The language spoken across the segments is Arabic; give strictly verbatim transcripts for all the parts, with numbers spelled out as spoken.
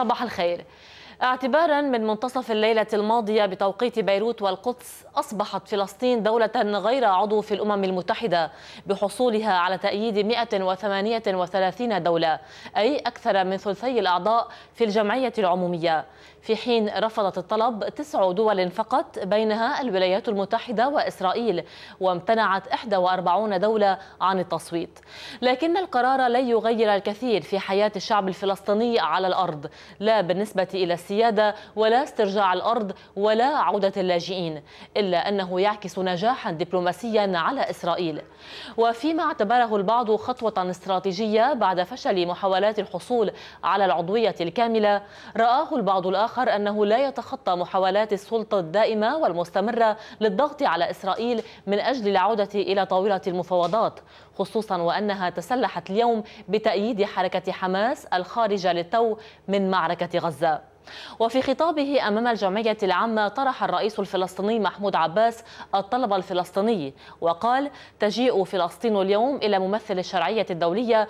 صباح الخير. اعتبارا من منتصف الليلة الماضية بتوقيت بيروت والقدس، أصبحت فلسطين دولة غير عضو في الأمم المتحدة بحصولها على تأييد مئة وثمانية وثلاثين دولة، أي أكثر من ثلثي الأعضاء في الجمعية العمومية، في حين رفضت الطلب تسع دول فقط بينها الولايات المتحدة وإسرائيل، وامتنعت إحدى وأربعين دولة عن التصويت. لكن القرار لن يغير الكثير في حياة الشعب الفلسطيني على الأرض، لا بالنسبة إلى السيادة ولا استرجاع الأرض ولا عودة اللاجئين، إلا أنه يعكس نجاحا دبلوماسيا على إسرائيل. وفيما اعتبره البعض خطوة استراتيجية بعد فشل محاولات الحصول على العضوية الكاملة، رآه البعض الآخر أنه لا يتخطى محاولات السلطة الدائمة والمستمرة للضغط على إسرائيل من أجل العودة إلى طاولة المفاوضات، خصوصا وأنها تسلحت اليوم بتأييد حركة حماس الخارجة للتو من معركة غزة. وفي خطابه أمام الجمعية العامة، طرح الرئيس الفلسطيني محمود عباس الطلب الفلسطيني وقال: تجيء فلسطين اليوم إلى ممثل الشرعية الدولية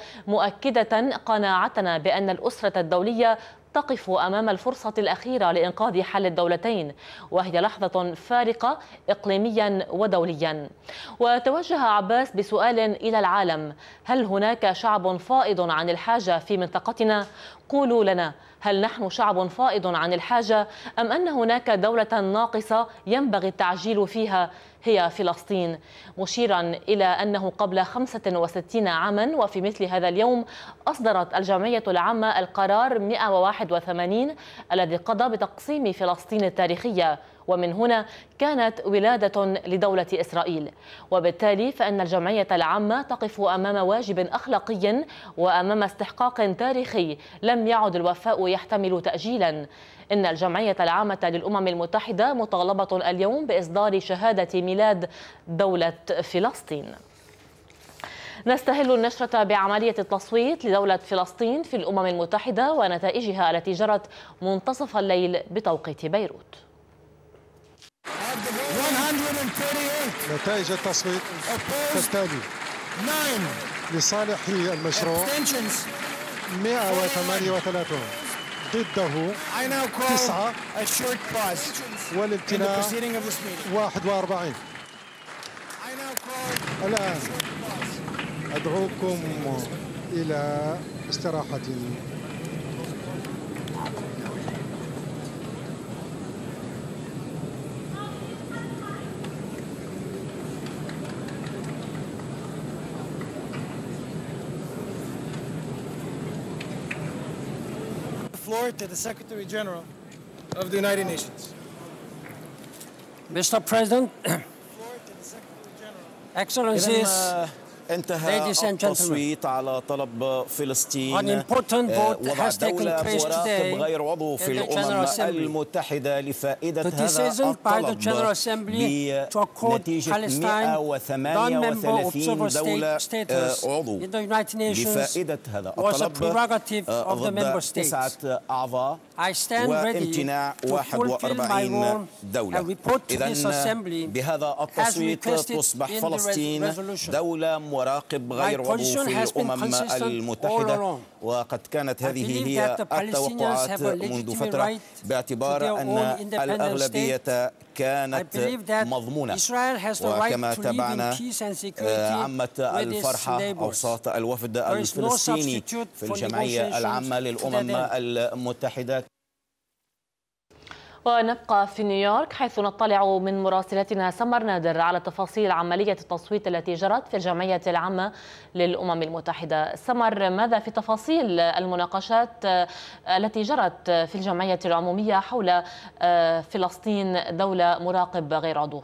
مؤكدة قناعتنا بأن الأسرة الدولية تقف أمام الفرصة الأخيرة لإنقاذ حل الدولتين، وهي لحظة فارقة إقليميا ودوليا. وتوجه عباس بسؤال إلى العالم: هل هناك شعب فائض عن الحاجة في منطقتنا؟ قولوا لنا، هل نحن شعب فائض عن الحاجة أم أن هناك دولة ناقصة ينبغي التعجيل فيها هي فلسطين؟ مشيرا إلى أنه قبل خمسة وستين عاما وفي مثل هذا اليوم أصدرت الجمعية العامة القرار مئة وواحد وثمانين الذي قضى بتقسيم فلسطين التاريخية، ومن هنا كانت ولادة لدولة إسرائيل. وبالتالي فإن الجمعية العامة تقف أمام واجب أخلاقي وأمام استحقاق تاريخي لم يعد الوفاء يحتمل تأجيلا. إن الجمعية العامة للأمم المتحدة مطالبة اليوم بإصدار شهادة ميلاد دولة فلسطين. نستهل النشرة بعملية التصويت لدولة فلسطين في الأمم المتحدة ونتائجها التي جرت منتصف الليل بتوقيت بيروت. نتائج التصويت تالي: لصالح المشروع مئة وثمانية وثلاثين، ضده تسعة، والامتناع واحد وأربعين. الآن أدعوكم إلى استراحة. Floor to the Secretary General of the United Nations. Mister President, Excellencies, انتهى التصويت على طلب فلسطين. وضع الدولة مراقب غير عضو في الأمم المتحدة لفائدة هذا الطلب بنتيجة مئة وثمانية وثلاثين دولة عضو لفائدة هذا الطلب ضد تسعة أعضاء وامتناع واحد وأربعين دولة. إذن بهذا التصويت تصبح فلسطين دولة مراقب غير عضو في الأمم المتحدة، وقد كانت هذه هي التوقعات منذ فترة باعتبار أن الأغلبية كانت مضمونة. وكما تابعنا عمت الفرحة أوساط الوفد الفلسطيني في الجمعية العامة للأمم المتحدة. ونبقى في نيويورك حيث نطلع من مراسلتنا سمر نادر على تفاصيل عملية التصويت التي جرت في الجمعية العامة للأمم المتحدة. سمر، ماذا في تفاصيل المناقشات التي جرت في الجمعية العمومية حول فلسطين دولة مراقب غير عضو؟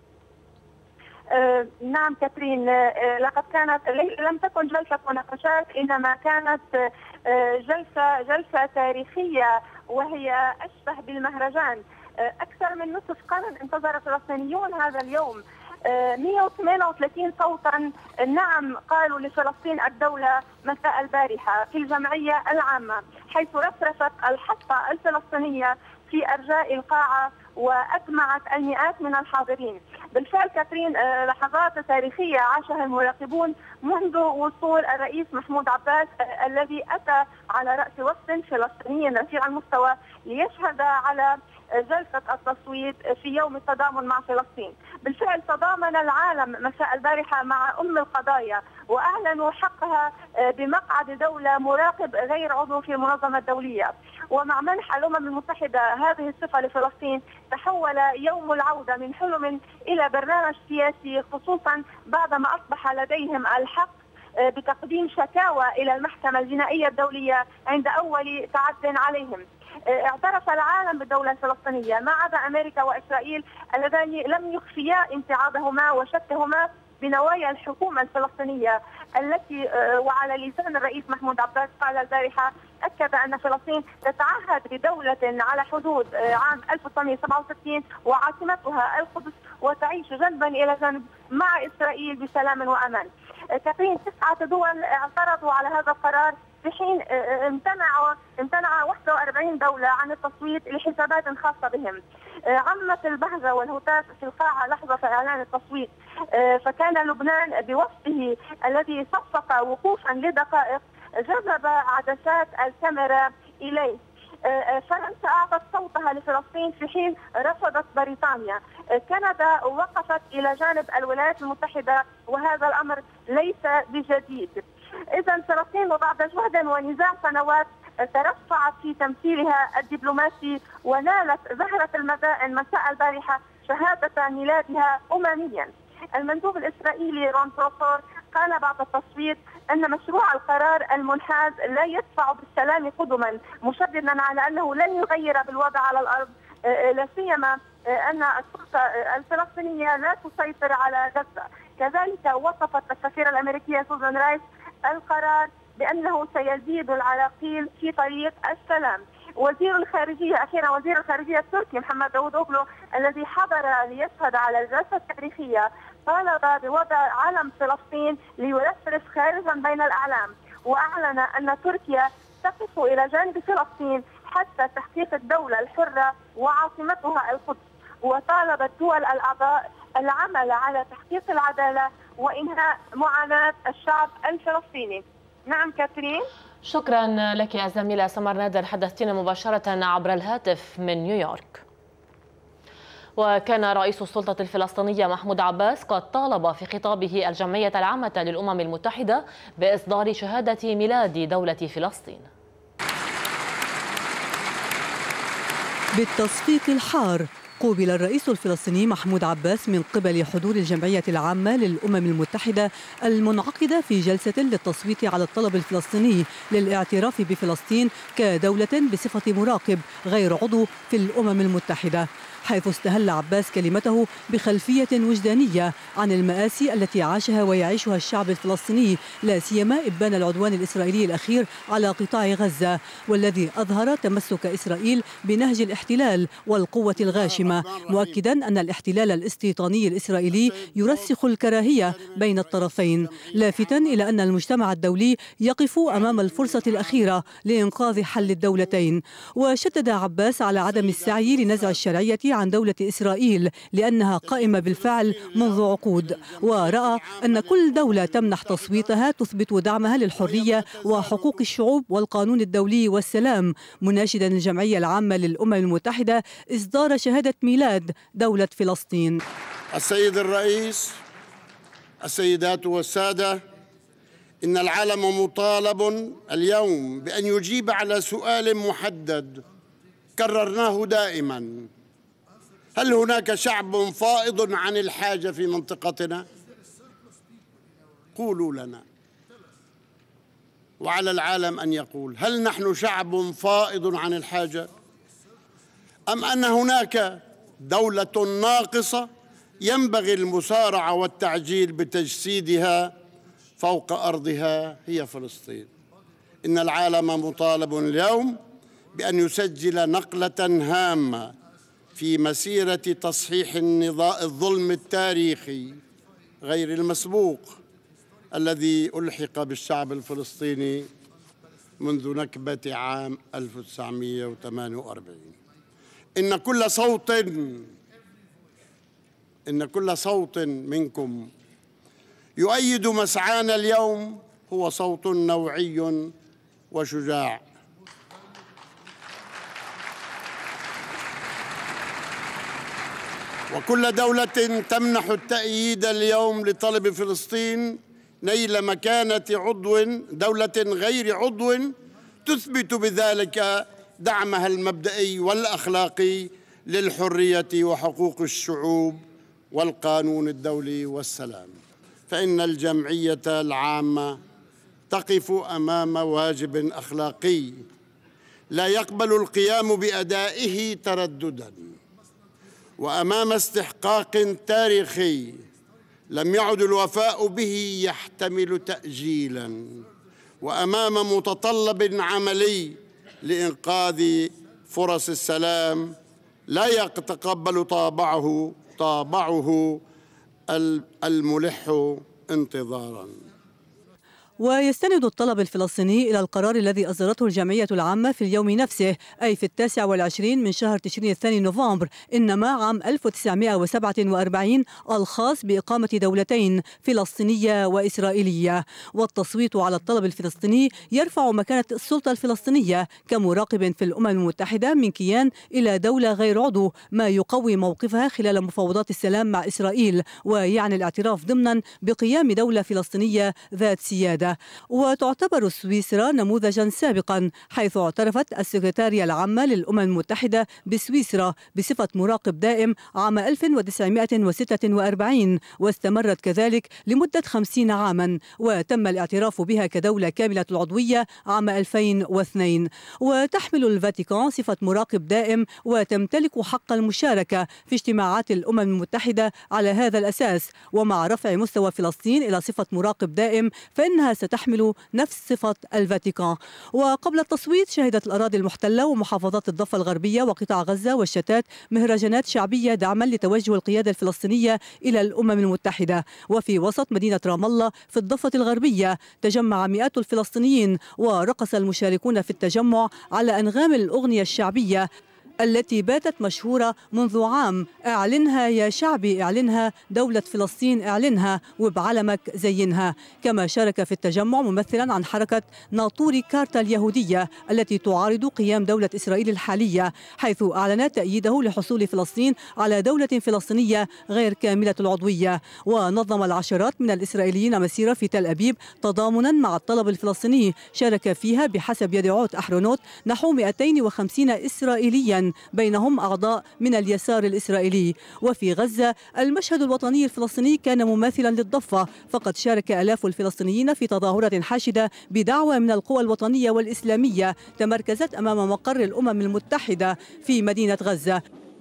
آه نعم كاترين، آه لقد كانت لم تكن جلسة مناقشات، إنما كانت آه جلسة جلسة تاريخية وهي أشبه بالمهرجان. آه أكثر من نصف قرن انتظر الفلسطينيون هذا اليوم. آه مئة وثمانية وثلاثين صوتا نعم قالوا لفلسطين الدولة مساء البارحة في الجمعية العامة، حيث رفرفت الحصة الفلسطينية في أرجاء القاعة وأجمعت المئات من الحاضرين. بالفعل كاترين، لحظات تاريخية عاشها المراقبون منذ وصول الرئيس محمود عباس الذي أتى على رأس وفد فلسطيني رفيع المستوى ليشهد على جلسة التصويت في يوم التضامن مع فلسطين. بالفعل تضامن العالم مساء البارحة مع أم القضايا وأعلنوا حقها بمقعد دولة مراقب غير عضو في المنظمة الدولية. ومع منح الأمم المتحدة هذه الصفة لفلسطين تحول يوم العودة من حلم إلى برنامج سياسي، خصوصا بعدما أصبح لديهم الحق بتقديم شكاوى إلى المحكمة الجنائية الدولية عند أول تعد عليهم. اعترف العالم بالدولة الفلسطينية ما عدا أمريكا وإسرائيل اللذان لم يخفيا امتعاضهما وشكهما بنوايا الحكومة الفلسطينية التي وعلى لسان الرئيس محمود عباس قال البارحة أكد أن فلسطين تتعهد بدولة على حدود عام ألف وتسعمائة وسبعة وستين وعاصمتها القدس وتعيش جنبا إلى جنب مع إسرائيل بسلام وأمان. كثير تسعة دول اعترضوا على هذا القرار في حين امتنعوا امتنع واحد وأربعين دولة عن التصويت لحسابات خاصة بهم. عمت البهجة والهتاف في القاعة لحظة إعلان التصويت، فكان لبنان بوصفه الذي صفق وقوفا لدقائق جذب عدسات الكاميرا إليه. فرنسا أعطت صوتها لفلسطين في حين رفضت بريطانيا. كندا وقفت إلى جانب الولايات المتحدة وهذا الأمر ليس بجديد. إذا فلسطين وبعد جهد ونزاع سنوات ترفعت في تمثيلها الدبلوماسي ونالت زهرة المدائن مساء البارحة شهادة ميلادها أمميا. المندوب الإسرائيلي رون بروفور قال بعد التصويت أن مشروع القرار المنحاز لا يدفع بالسلام قدما، مشددا على أنه لن يغير بالوضع على الأرض، لا سيما أن السلطة الفلسطينية لا تسيطر على غزة. كذلك وصفت السفيرة الأمريكية سوزان رايس القرار بأنه سيزيد العراقيل في طريق السلام. وزير الخارجية أخيرا وزير الخارجية التركي محمد داوود أوغلو الذي حضر ليشهد على الجلسة التاريخية طالب بوضع علم فلسطين ليرفرف خارجا بين الأعلام، وأعلن أن تركيا تقف إلى جانب فلسطين حتى تحقيق الدولة الحرة وعاصمتها القدس، وطالب الدول الأعضاء العمل على تحقيق العدالة وإنهاء معاناة الشعب الفلسطيني. نعم كاترين. شكرا لك يا زميلة سمر نادر، حدثتنا مباشرة عبر الهاتف من نيويورك. وكان رئيس السلطة الفلسطينية محمود عباس قد طالب في خطابه الجمعية العامة للأمم المتحدة بإصدار شهادة ميلاد دولة فلسطين. بالتصفيق الحار قوبل الرئيس الفلسطيني محمود عباس من قبل حضور الجمعية العامة للأمم المتحدة المنعقدة في جلسة للتصويت على الطلب الفلسطيني للاعتراف بفلسطين كدولة بصفة مراقب غير عضو في الأمم المتحدة، حيث استهل عباس كلمته بخلفية وجدانية عن المآسي التي عاشها ويعيشها الشعب الفلسطيني، لا سيما إبان العدوان الإسرائيلي الأخير على قطاع غزة، والذي أظهر تمسك إسرائيل بنهج الاحتلال والقوة الغاشمة، مؤكدا أن الاحتلال الاستيطاني الإسرائيلي يرسخ الكراهية بين الطرفين، لافتا إلى أن المجتمع الدولي يقف أمام الفرصة الأخيرة لإنقاذ حل الدولتين. وشدد عباس على عدم السعي لنزع الشرعية عن دولة إسرائيل لأنها قائمة بالفعل منذ عقود، ورأى أن كل دولة تمنح تصويتها تثبت دعمها للحرية وحقوق الشعوب والقانون الدولي والسلام، مناشدا الجمعية العامة للأمم المتحدة إصدار شهادة ميلاد دولة فلسطين. السيد الرئيس، السيدات والسادة، إن العالم مطالب اليوم بأن يجيب على سؤال محدد كررناه دائما: هل هناك شعب فائض عن الحاجة في منطقتنا؟ قولوا لنا. وعلى العالم أن يقول: هل نحن شعب فائض عن الحاجة؟ أم أن هناك دولة ناقصة ينبغي المسارعة والتعجيل بتجسيدها فوق أرضها هي فلسطين؟ إن العالم مطالب اليوم بأن يسجل نقلة هامة في مسيرة تصحيح الظلم التاريخي غير المسبوق الذي ألحق بالشعب الفلسطيني منذ نكبة عام ألف وتسعمائة وثمانية وأربعين. إن كل صوت إن كل صوت منكم يؤيد مسعانا اليوم هو صوت نوعي وشجاع. وكل دولة تمنح التأييد اليوم لطلب فلسطين نيل مكانة عضو دولة غير عضو تثبت بذلك دعمها المبدئي والأخلاقي للحرية وحقوق الشعوب والقانون الدولي والسلام، فإن الجمعية العامة تقف أمام واجب أخلاقي لا يقبل القيام بأدائه تردداً، وأمام استحقاق تاريخي لم يعد الوفاء به يحتمل تأجيلاً، وأمام متطلب عملي لإنقاذ فرص السلام لا يتقبل طابعه طابعه الملح انتظاراً. ويستند الطلب الفلسطيني إلى القرار الذي أصدرته الجمعية العامة في اليوم نفسه، أي في التاسع والعشرين من شهر تشرين الثاني نوفمبر، إنما عام ألف وتسعمائة وسبعة وأربعين، الخاص بإقامة دولتين فلسطينية وإسرائيلية. والتصويت على الطلب الفلسطيني يرفع مكانة السلطة الفلسطينية كمراقب في الأمم المتحدة من كيان إلى دولة غير عضو، ما يقوي موقفها خلال مفاوضات السلام مع إسرائيل، ويعني الاعتراف ضمنا بقيام دولة فلسطينية ذات سيادة. وتعتبر سويسرا نموذجا سابقا، حيث اعترفت السكرتارية العامة للأمم المتحدة بسويسرا بصفة مراقب دائم عام ألف وتسعمائة وستة وأربعين، واستمرت كذلك لمدة خمسين عاما، وتم الاعتراف بها كدولة كاملة العضوية عام ألفين واثنين. وتحمل الفاتيكان صفة مراقب دائم، وتمتلك حق المشاركة في اجتماعات الأمم المتحدة على هذا الأساس. ومع رفع مستوى فلسطين إلى صفة مراقب دائم، فإنها ستحمل نفس صفة الفاتيكان. وقبل التصويت شهدت الأراضي المحتلة ومحافظات الضفة الغربية وقطاع غزة والشتات مهرجانات شعبية دعما لتوجه القيادة الفلسطينية إلى الأمم المتحدة. وفي وسط مدينة رام الله في الضفة الغربية تجمع مئات الفلسطينيين، ورقص المشاركون في التجمع على أنغام الأغنية الشعبية التي باتت مشهورة منذ عام: اعلنها يا شعبي اعلنها، دولة فلسطين اعلنها، وبعلمك زينها. كما شارك في التجمع ممثلا عن حركة ناطوري كارتا اليهودية التي تعارض قيام دولة إسرائيل الحالية، حيث أعلنت تأييده لحصول فلسطين على دولة فلسطينية غير كاملة العضوية. ونظم العشرات من الإسرائيليين مسيرة في تل أبيب تضامنا مع الطلب الفلسطيني، شارك فيها بحسب يدعوت أحرونوت نحو مئتين وخمسين إسرائيليا، بينهم أعضاء من اليسار الإسرائيلي. وفي غزة المشهد الوطني الفلسطيني كان مماثلا للضفة، فقد شارك آلاف الفلسطينيين في تظاهرة حاشدة بدعوة من القوى الوطنية والإسلامية تمركزت أمام مقر الأمم المتحدة في مدينة غزة.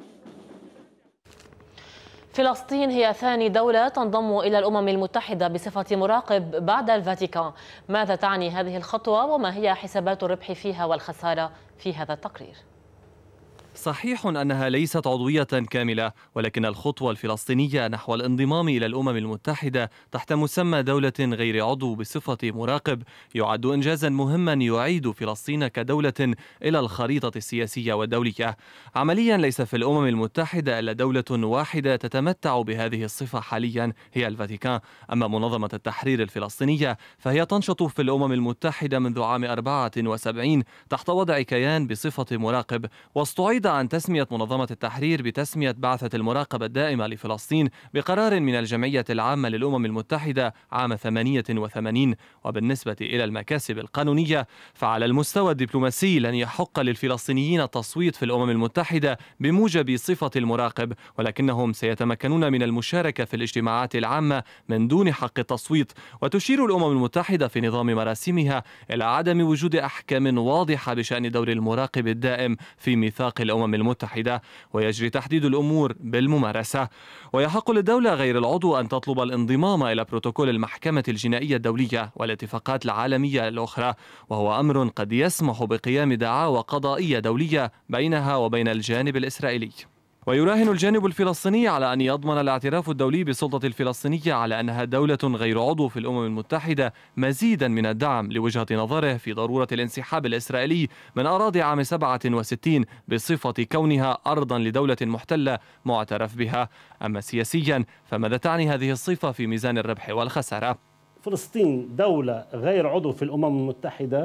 فلسطين هي ثاني دولة تنضم إلى الأمم المتحدة بصفة مراقب بعد الفاتيكان. ماذا تعني هذه الخطوة وما هي حسابات الربح فيها والخسارة؟ في هذا التقرير. صحيح أنها ليست عضوية كاملة، ولكن الخطوة الفلسطينية نحو الانضمام إلى الأمم المتحدة تحت مسمى دولة غير عضو بصفة مراقب يعد إنجازا مهما يعيد فلسطين كدولة إلى الخريطة السياسية والدولية. عمليا ليس في الأمم المتحدة إلا دولة واحدة تتمتع بهذه الصفة حاليا، هي الفاتيكان. أما منظمة التحرير الفلسطينية فهي تنشط في الأمم المتحدة منذ عام أربعة وسبعين تحت وضع كيان بصفة مراقب، واستعيد عن تسمية منظمة التحرير بتسمية بعثة المراقبة الدائمة لفلسطين بقرار من الجمعية العامة للأمم المتحدة عام ثمانية وثمانين. وبالنسبة إلى المكاسب القانونية فعلى المستوى الدبلوماسي لن يحق للفلسطينيين التصويت في الأمم المتحدة بموجب صفة المراقب، ولكنهم سيتمكنون من المشاركة في الاجتماعات العامة من دون حق التصويت. وتشير الأمم المتحدة في نظام مراسمها إلى عدم وجود أحكام واضحة بشأن دور المراقب الدائم في ميثاق الأمم المتحدة، ويجري تحديد الأمور بالممارسة. ويحق للدولة غير العضو أن تطلب الانضمام إلى بروتوكول المحكمة الجنائية الدولية والاتفاقات العالمية الأخرى، وهو أمر قد يسمح بقيام دعاوى قضائية دولية بينها وبين الجانب الإسرائيلي. ويراهن الجانب الفلسطيني على أن يضمن الاعتراف الدولي بالسلطة الفلسطينية على أنها دولة غير عضو في الأمم المتحدة مزيدا من الدعم لوجهة نظره في ضرورة الانسحاب الإسرائيلي من أراضي عام سبعة وستين بصفة كونها أرضا لدولة محتلة معترف بها. أما سياسيا فماذا تعني هذه الصفة في ميزان الربح والخسارة؟ فلسطين دولة غير عضو في الأمم المتحدة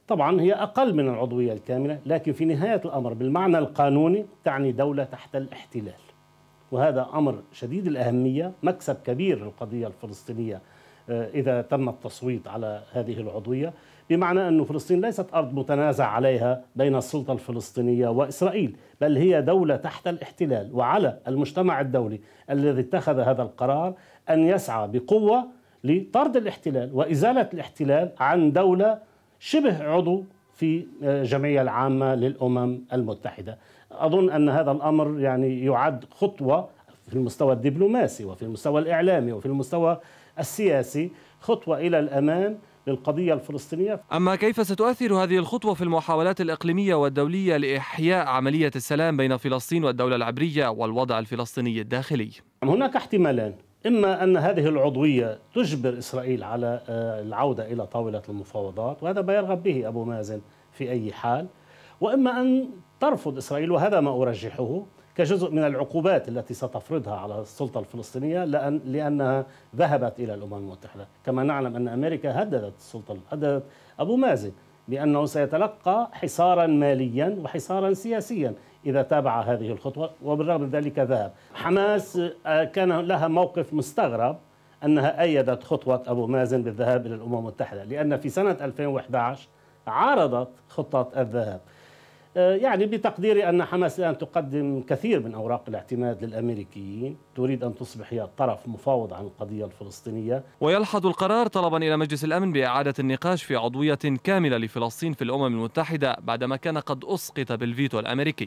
طبعا هي أقل من العضوية الكاملة، لكن في نهاية الأمر بالمعنى القانوني تعني دولة تحت الاحتلال، وهذا أمر شديد الأهمية، مكسب كبير للقضية الفلسطينية إذا تم التصويت على هذه العضوية، بمعنى أن فلسطين ليست أرض متنازع عليها بين السلطة الفلسطينية وإسرائيل، بل هي دولة تحت الاحتلال، وعلى المجتمع الدولي الذي اتخذ هذا القرار أن يسعى بقوة لطرد الاحتلال وإزالة الاحتلال عن دولة شبه عضو في الجمعية العامة للأمم المتحدة. أظن أن هذا الأمر يعني يعد خطوة في المستوى الدبلوماسي وفي المستوى الإعلامي وفي المستوى السياسي، خطوة إلى الأمام للقضية الفلسطينية. أما كيف ستؤثر هذه الخطوة في المحاولات الإقليمية والدولية لإحياء عملية السلام بين فلسطين والدولة العبرية والوضع الفلسطيني الداخلي؟ هناك احتمالان، إما أن هذه العضوية تجبر إسرائيل على العودة إلى طاولة المفاوضات، وهذا ما يرغب به أبو مازن في أي حال، وإما أن ترفض إسرائيل، وهذا ما أرجحه، كجزء من العقوبات التي ستفرضها على السلطة الفلسطينية لأن لأنها ذهبت إلى الأمم المتحدة. كما نعلم أن أمريكا هددت السلطة هددت أبو مازن بأنه سيتلقى حصارا ماليا وحصارا سياسيا إذا تابع هذه الخطوة، وبالرغم من ذلك ذهب. حماس كان لها موقف مستغرب أنها أيدت خطوة أبو مازن بالذهاب إلى الأمم المتحدة، لأن في سنة ألفين وإحدى عشر عارضت خطة الذهاب. يعني بتقديري أن حماس الآن تقدم كثير من أوراق الاعتماد للأمريكيين، تريد أن تصبح هي طرف مفاوض عن القضية الفلسطينية. ويلحظ القرار طلبا إلى مجلس الأمن بإعادة النقاش في عضوية كاملة لفلسطين في الأمم المتحدة بعدما كان قد أسقط بالفيتو الأمريكي.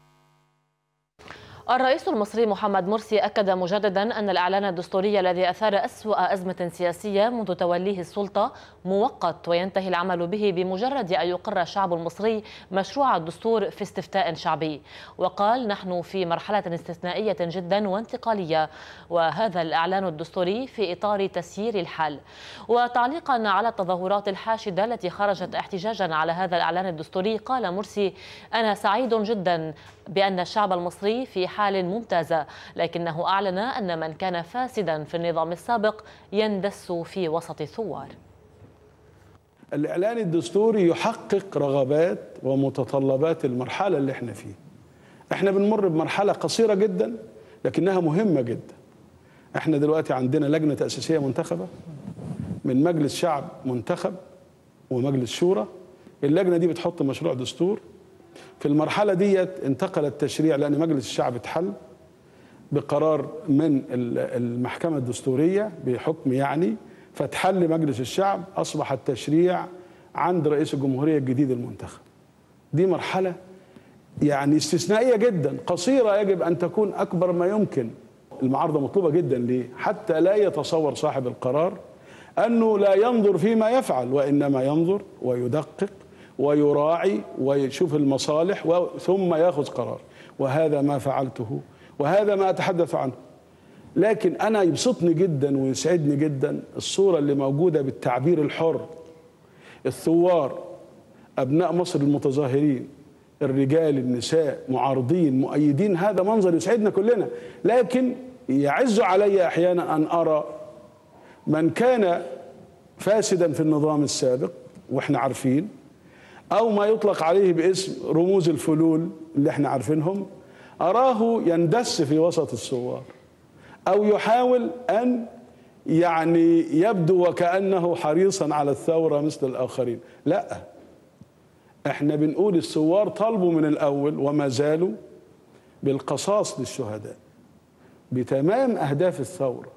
الرئيس المصري محمد مرسي أكد مجددا أن الإعلان الدستوري الذي أثار أسوأ أزمة سياسية منذ توليه السلطة مؤقت، وينتهي العمل به بمجرد أن يقر الشعب المصري مشروع الدستور في استفتاء شعبي. وقال: نحن في مرحلة استثنائية جدا وانتقالية، وهذا الإعلان الدستوري في إطار تسيير الحال. وتعليقا على التظاهرات الحاشدة التي خرجت احتجاجا على هذا الإعلان الدستوري، قال مرسي: أنا سعيد جدا بأن الشعب المصري في حال ممتازة، لكنه أعلن أن من كان فاسدا في النظام السابق يندس في وسط الثوار. الإعلان الدستوري يحقق رغبات ومتطلبات المرحلة اللي احنا فيه. احنا بنمر بمرحلة قصيرة جدا لكنها مهمة جدا. احنا دلوقتي عندنا لجنة تأسيسية منتخبة من مجلس شعب منتخب ومجلس شورى. اللجنة دي بتحط مشروع دستور. في المرحلة ديت انتقل التشريع لأن مجلس الشعب اتحل بقرار من المحكمة الدستورية بحكم يعني، فتحل مجلس الشعب، أصبح التشريع عند رئيس الجمهورية الجديد المنتخب. دي مرحلة يعني استثنائية جدا، قصيرة، يجب أن تكون أكبر ما يمكن. المعارضة مطلوبة جدا ليه؟ حتى لا يتصور صاحب القرار أنه لا ينظر فيما يفعل، وإنما ينظر ويدقق ويراعي ويشوف المصالح ثم ياخذ قرار، وهذا ما فعلته وهذا ما أتحدث عنه. لكن أنا يبسطني جدا ويسعدني جدا الصورة اللي موجودة بالتعبير الحر، الثوار، أبناء مصر المتظاهرين، الرجال، النساء، معارضين، مؤيدين. هذا منظر يسعدنا كلنا، لكن يعز علي أحيانا أن أرى من كان فاسدا في النظام السابق وإحنا عارفين، أو ما يطلق عليه باسم رموز الفلول اللي احنا عارفينهم، أراه يندس في وسط الثوار أو يحاول أن يعني يبدو وكأنه حريصا على الثورة مثل الآخرين. لا، احنا بنقول الثوار طالبوا من الأول وما زالوا بالقصاص للشهداء بتمام أهداف الثورة.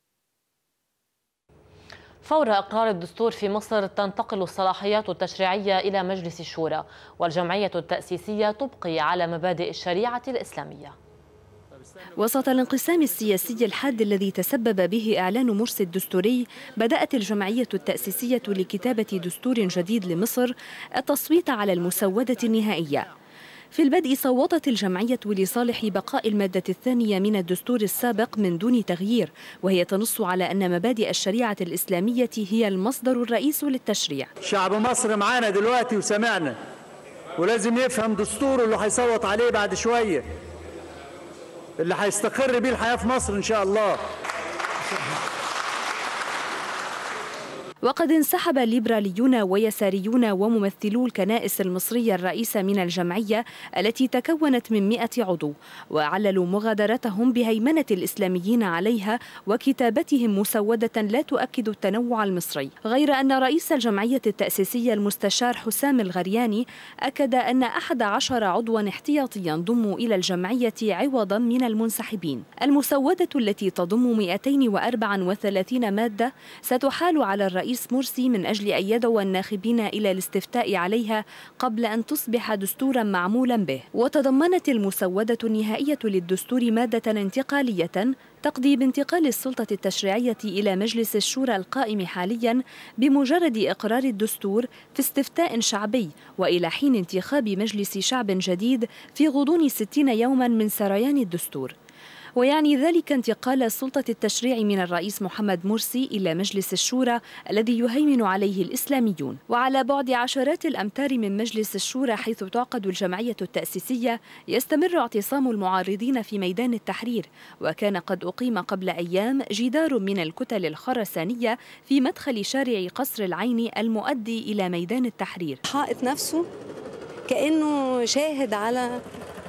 فور إقرار الدستور في مصر تنتقل الصلاحيات التشريعية إلى مجلس الشورى، والجمعية التأسيسية تبقي على مبادئ الشريعة الإسلامية. وسط الانقسام السياسي الحاد الذي تسبب به إعلان مرسي الدستوري، بدأت الجمعية التأسيسية لكتابة دستور جديد لمصر التصويت على المسودة النهائية. في البدء صوتت الجمعية لصالح بقاء المادة الثانية من الدستور السابق من دون تغيير، وهي تنص على أن مبادئ الشريعة الإسلامية هي المصدر الرئيس للتشريع. شعب مصر معانا دلوقتي وسمعنا، ولازم يفهم دستوره اللي هيصوت عليه بعد شوية، اللي هيستقر بيه الحياة في مصر إن شاء الله. وقد انسحب ليبراليون ويساريون وممثلو الكنائس المصرية الرئيسة من الجمعية التي تكونت من مئة عضو، وعللوا مغادرتهم بهيمنة الإسلاميين عليها وكتابتهم مسودة لا تؤكد التنوع المصري. غير أن رئيس الجمعية التأسيسية المستشار حسام الغرياني أكد أن أحد عشر عضوا احتياطيا ضموا إلى الجمعية عوضا من المنسحبين. المسودة التي تضم مئتين وأربعة وثلاثين مادة ستحال على الرئيس مرسي من أجل أن يدعو الناخبين إلى الاستفتاء عليها قبل أن تصبح دستورا معمولا به. وتضمنت المسودة النهائية للدستور مادة انتقالية تقضي بانتقال السلطة التشريعية إلى مجلس الشورى القائم حاليا بمجرد إقرار الدستور في استفتاء شعبي، وإلى حين انتخاب مجلس شعب جديد في غضون ستين يوما من سريان الدستور. ويعني ذلك انتقال السلطة التشريع من الرئيس محمد مرسي إلى مجلس الشورى الذي يهيمن عليه الإسلاميون. وعلى بعد عشرات الأمتار من مجلس الشورى حيث تعقد الجمعية التأسيسية يستمر اعتصام المعارضين في ميدان التحرير، وكان قد أقيم قبل أيام جدار من الكتل الخرسانية في مدخل شارع قصر العين المؤدي إلى ميدان التحرير. حائط نفسه كأنه شاهد على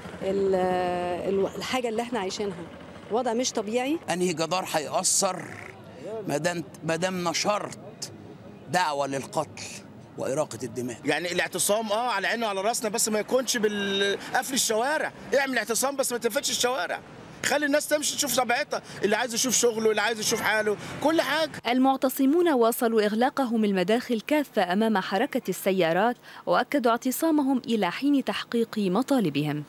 الحاجة اللي احنا عايشينها، وضع مش طبيعي. أنهي جدار هيأثر ما دام نشرت دعوة للقتل وإراقة الدماء؟ يعني الاعتصام اه على عيننا وعلى راسنا، بس ما يكونش بالقفل الشوارع. اعمل اعتصام بس ما تقفلش الشوارع، خلي الناس تمشي تشوف طبيعتها، اللي عايز يشوف شغله، اللي عايز يشوف حاله، كل حاجة. المعتصمون واصلوا إغلاقهم المداخل كافة أمام حركة السيارات، وأكدوا اعتصامهم إلى حين تحقيق مطالبهم.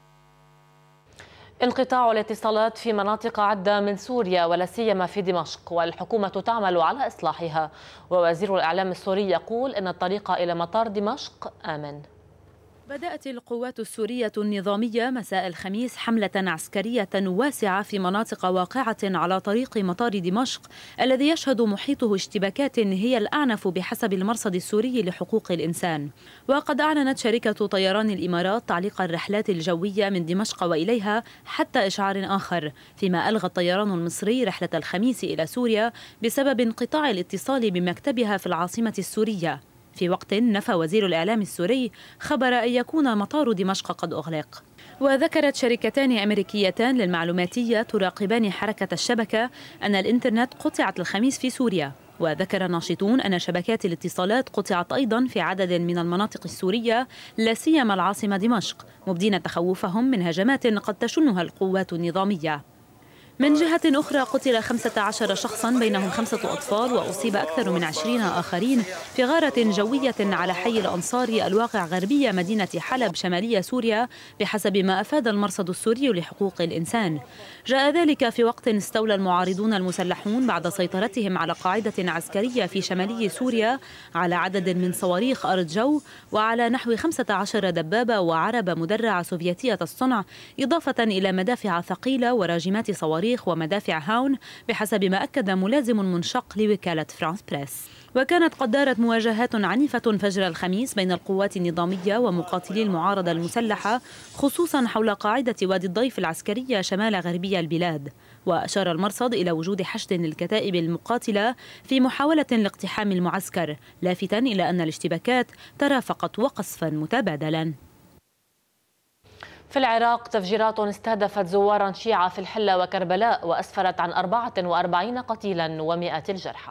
انقطاع الاتصالات في مناطق عدة من سوريا ولا سيما في دمشق، والحكومة تعمل على إصلاحها. ووزير الإعلام السوري يقول إن الطريق إلى مطار دمشق آمن. بدأت القوات السورية النظامية مساء الخميس حملة عسكرية واسعة في مناطق واقعة على طريق مطار دمشق الذي يشهد محيطه اشتباكات هي الأعنف بحسب المرصد السوري لحقوق الإنسان. وقد أعلنت شركة طيران الإمارات تعليق الرحلات الجوية من دمشق وإليها حتى إشعار آخر، فيما ألغى الطيران المصري رحلة الخميس إلى سوريا بسبب انقطاع الاتصال بمكتبها في العاصمة السورية، في وقت نفى وزير الإعلام السوري خبر أن يكون مطار دمشق قد أغلق. وذكرت شركتان أمريكيتان للمعلوماتية تراقبان حركة الشبكة أن الإنترنت قطعت الخميس في سوريا. وذكر ناشطون أن شبكات الاتصالات قطعت أيضا في عدد من المناطق السورية لا سيما العاصمة دمشق، مبدين تخوفهم من هجمات قد تشنها القوات النظامية. من جهة أخرى قتل خمسة عشر شخصا بينهم خمسة أطفال وأصيب أكثر من عشرين آخرين في غارة جوية على حي الأنصار الواقع غربية مدينة حلب شمالية سوريا بحسب ما أفاد المرصد السوري لحقوق الإنسان. جاء ذلك في وقت استولى المعارضون المسلحون بعد سيطرتهم على قاعدة عسكرية في شمالي سوريا على عدد من صواريخ أرض جو وعلى نحو خمسة عشر دبابة وعربة مدرعة سوفيتية الصنع، إضافة إلى مدافع ثقيلة وراجمات صواريخ ومدافع هاون بحسب ما أكد ملازم منشق لوكالة فرانس بريس. وكانت قد دارت مواجهات عنيفة فجر الخميس بين القوات النظامية ومقاتلي المعارضة المسلحة، خصوصا حول قاعدة وادي الضيف العسكرية شمال غربي البلاد. وأشار المرصد إلى وجود حشد للكتائب المقاتلة في محاولة لاقتحام المعسكر، لافتا إلى أن الاشتباكات ترافقت وقصفا متبادلا. في العراق تفجيرات استهدفت زوارا شيعة في الحلة وكربلاء وأسفرت عن أربعة وأربعين قتيلا ومئة الجرحى.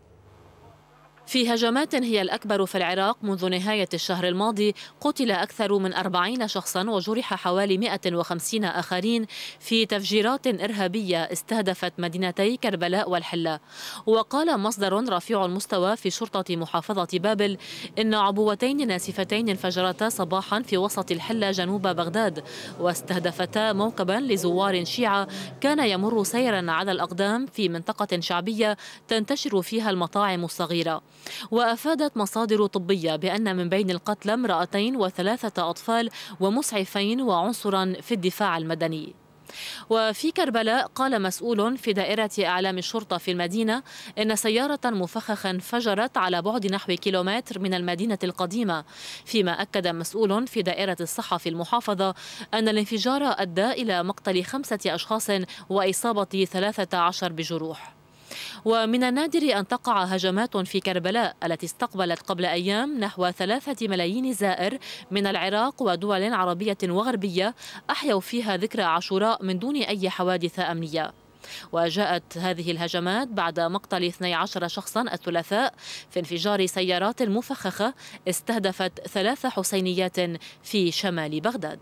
في هجمات هي الأكبر في العراق منذ نهاية الشهر الماضي قتل أكثر من أربعين شخصا وجرح حوالي مئة وخمسين آخرين في تفجيرات إرهابية استهدفت مدينتي كربلاء والحلة. وقال مصدر رفيع المستوى في شرطة محافظة بابل إن عبوتين ناسفتين انفجرتا صباحا في وسط الحلة جنوب بغداد واستهدفتا موكبا لزوار شيعة كان يمر سيرا على الأقدام في منطقة شعبية تنتشر فيها المطاعم الصغيرة. وأفادت مصادر طبية بأن من بين القتلى امرأتين وثلاثة أطفال ومسعفين وعنصرا في الدفاع المدني. وفي كربلاء قال مسؤول في دائرة أعلام الشرطة في المدينة إن سيارة مفخخة انفجرت على بعد نحو كيلومتر من المدينة القديمة، فيما أكد مسؤول في دائرة الصحة في المحافظة أن الانفجار أدى إلى مقتل خمسة أشخاص وإصابة ثلاثة عشر بجروح. ومن النادر أن تقع هجمات في كربلاء التي استقبلت قبل أيام نحو ثلاثة ملايين زائر من العراق ودول عربية وغربية أحيوا فيها ذكرى عاشوراء من دون أي حوادث أمنية. وجاءت هذه الهجمات بعد مقتل اثني عشر شخصا الثلاثاء في انفجار سيارات مفخخة استهدفت ثلاث حسينيات في شمال بغداد.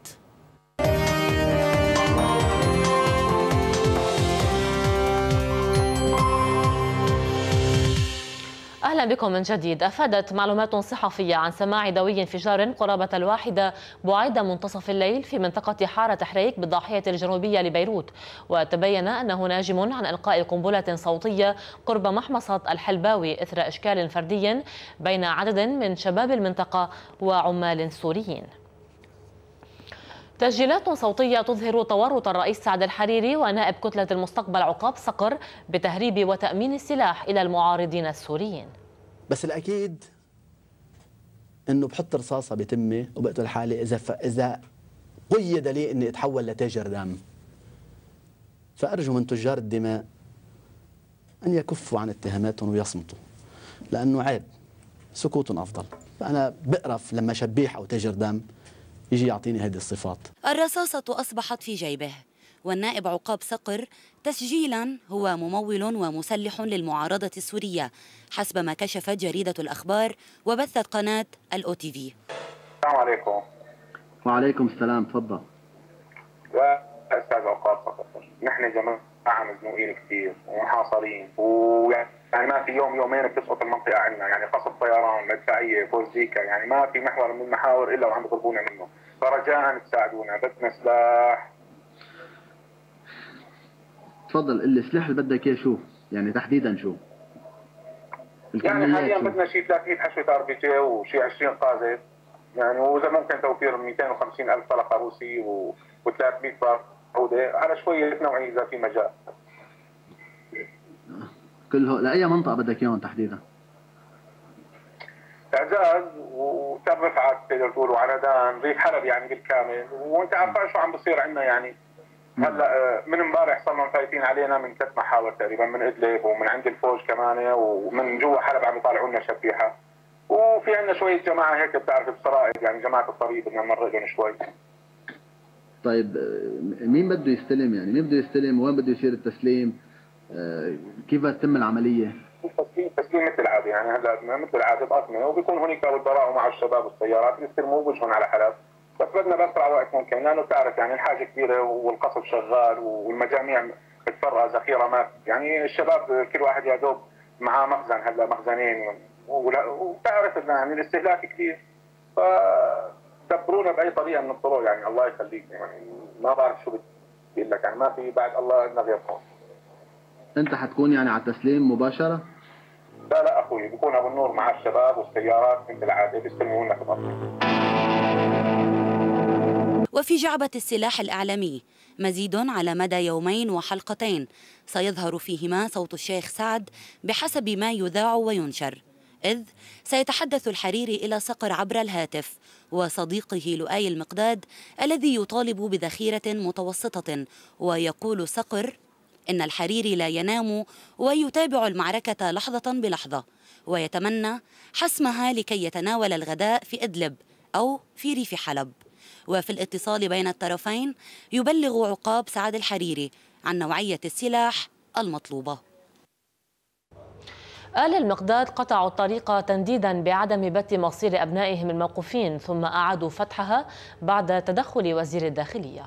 أهلا بكم من جديد. أفادت معلومات صحفية عن سماع دوي انفجار قرابة الواحدة بعد منتصف الليل في منطقة حارة حريك بالضاحية الجنوبية لبيروت، وتبين أنه ناجم عن إلقاء قنبلة صوتية قرب محمصة الحلباوي إثر إشكال فردي بين عدد من شباب المنطقة وعمال سوريين. تسجيلات صوتية تظهر تورط الرئيس سعد الحريري ونائب كتلة المستقبل عقاب صقر بتهريب وتأمين السلاح إلى المعارضين السوريين. بس الأكيد إنه بحط رصاصة بتمي وبقتل حالي إذا ف... إذا قيد لي إني أتحول لتاجر دم. فأرجو من تجار الدماء أن يكفوا عن اتهاماتهم ويصمتوا، لأنه عيب، سكوت أفضل. فأنا بقرف لما شبيح أو تاجر دم يجي يعطيني هذه الصفات. الرصاصة أصبحت في جيبه، والنائب عقاب صقر تسجيلا هو ممول ومسلح للمعارضة السورية حسب ما كشفت جريدة الأخبار وبثت قناة الأو تي في. السلام عليكم. وعليكم السلام، تفضل. يا أستاذ عقاب صقر، نحن جماعة مزنوقين كثير ومحاصرين، ويعني ما في يوم يومين بتسقط المنطقة عندنا، يعني قصف طيران، مدفعية، بوزيكا، يعني ما في محور من المحاور إلا وعم بيطلبونا منه، فرجاء تساعدونا، بدنا سلاح. تفضل، السلاح اللي بدك اياه شو؟ يعني تحديدا شو؟ يعني حاليا بدنا شيء ثلاثمية حشوة ار بي جي وشيء عشرين قاذف، يعني وإذا ممكن توفير مئتين وخمسين ألف طلقة روسي و300 بارودة على شوية نوعية إذا في مجال. كله لأي منطقة بدك اياهم تحديدا؟ اعزاز وتل رفعت تقدر تقول وعردان، ريف حلب يعني بالكامل، وانت عارف شو عم بصير عندنا يعني. هلا من امبارح صرنا مفايتين علينا من ثلاث محاور تقريبا، من ادلب ومن عند الفوج كمان، ومن جوا حلب عم يطالعوا لنا شبيحه، وفي عندنا شويه جماعه هيك بتعرف بسرائد، يعني جماعه الطريق بدنا نمرق لهم شوي. طيب مين بده يستلم، يعني مين بده يستلم، وين بده يصير التسليم؟ كيف تتم العمليه؟ تسليم تسليم مثل العاده، يعني هلا مثل العاده بأطمنة، وبيكون هناك وزراء مع الشباب والسيارات بيستلموا بوجهن على حلب، بس بدنا باسرع وقت ممكن، لانه بتعرف يعني الحاجه كبيره والقصف شغال والمجاميع متفرقه ذخيره، ما يعني الشباب كل واحد يا دوب معاه مخزن، هلا مخزنين، وبتعرف يعني الاستهلاك كبير، فدبرونا باي طريقه من الطرق، يعني الله يخليك، يعني ما بعرف شو بدي لك، يعني ما في بعد الله لنا غيركم. انت حتكون يعني على التسليم مباشره؟ لا لا اخوي، بكون ابو النور مع الشباب والسيارات مثل العاده بيستلموا لنا في الارض. وفي جعبة السلاح الإعلامي مزيد على مدى يومين وحلقتين سيظهر فيهما صوت الشيخ سعد بحسب ما يذاع وينشر، إذ سيتحدث الحريري إلى صقر عبر الهاتف وصديقه لؤي المقداد الذي يطالب بذخيرة متوسطة، ويقول صقر إن الحريري لا ينام ويتابع المعركة لحظة بلحظة ويتمنى حسمها لكي يتناول الغداء في إدلب أو في ريف حلب. وفي الاتصال بين الطرفين يبلغ عقاب سعد الحريري عن نوعية السلاح المطلوبة. آل المقداد قطعوا الطريق تنديدا بعدم بت مصير أبنائهم الموقوفين، ثم أعادوا فتحها بعد تدخل وزير الداخلية.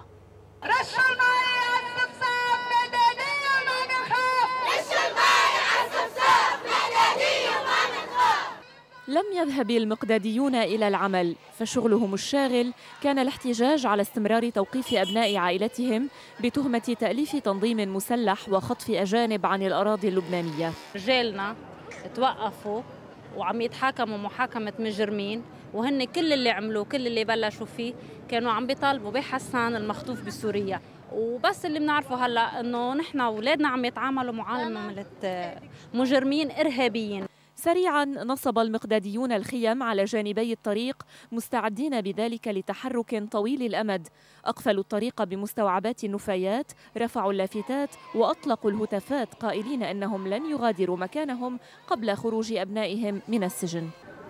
لم يذهب المقداديون إلى العمل، فشغلهم الشاغل كان الاحتجاج على استمرار توقيف أبناء عائلتهم بتهمة تأليف تنظيم مسلح وخطف أجانب عن الأراضي اللبنانية. رجالنا توقفوا وعم يتحاكموا محاكمة مجرمين، وهن كل اللي عملوا كل اللي بلشوا فيه كانوا عم بيطالبوا بحسان المخطوف بسوريا. وبس اللي بنعرفه هلا انه نحن اولادنا عم يتعاملوا معاملة مجرمين ارهابيين. سريعا نصب المقداديون الخيم على جانبي الطريق مستعدين بذلك لتحرك طويل الأمد. أقفلوا الطريق بمستوعبات النفايات، رفعوا اللافتات وأطلقوا الهتافات قائلين أنهم لن يغادروا مكانهم قبل خروج أبنائهم من السجن.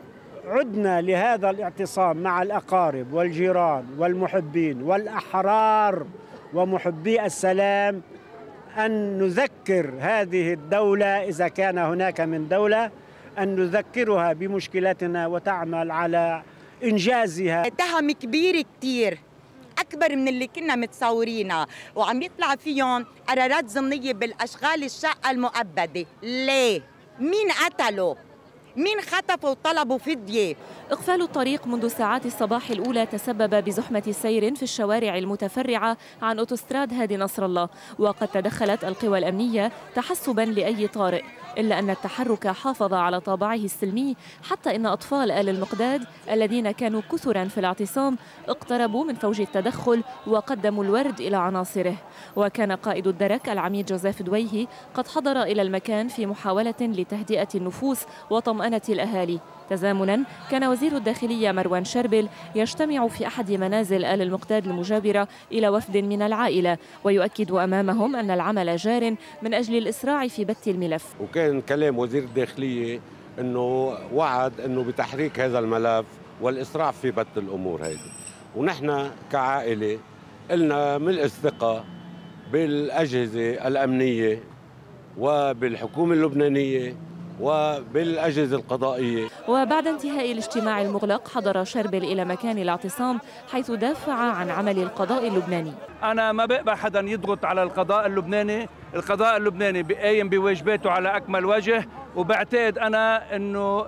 عدنا لهذا الاعتصام مع الأقارب والجيران والمحبين والأحرار ومحبي السلام أن نذكر هذه الدولة إذا كان هناك من دولة، أن نذكرها بمشكلاتنا وتعمل على إنجازها. تهم كبير كتير أكبر من اللي كنا متصورينها، وعم يطلع فيهم قرارات ضمنية بالأشغال الشقة المؤبدة. ليه؟ مين قتله؟ مين خطفوا وطلبوا فدية؟ إقفال الطريق منذ ساعات الصباح الأولى تسبب بزحمة سير في الشوارع المتفرعة عن أوتوستراد هادي نصر الله، وقد تدخلت القوى الأمنية تحسباً لأي طارئ، إلا أن التحرك حافظ على طابعه السلمي، حتى إن أطفال آل المقداد الذين كانوا كثراً في الاعتصام اقتربوا من فوج التدخل وقدموا الورد إلى عناصره. وكان قائد الدرك العميد جوزيف دويهي قد حضر إلى المكان في محاولة لتهدئة النفوس وطمأنة الأهالي. تزامناً كان وزير الداخلية مروان شربل يجتمع في أحد منازل آل المقداد المجاورة إلى وفد من العائلة، ويؤكد أمامهم أن العمل جار من أجل الإسراع في بث الملف. وكان كلام وزير الداخلية أنه وعد أنه بتحريك هذا الملف والإسراع في بث الأمور هذه، ونحن كعائلة قلنا ملء الثقة بالأجهزة الأمنية وبالحكومة اللبنانية وبالأجهزة القضائية. وبعد انتهاء الاجتماع المغلق حضر شربل إلى مكان الاعتصام، حيث دافع عن عمل القضاء اللبناني. أنا ما بقبل حدا يضغط على القضاء اللبناني، القضاء اللبناني بقايم بواجباته على أكمل وجه، وبعتقد أنا أنه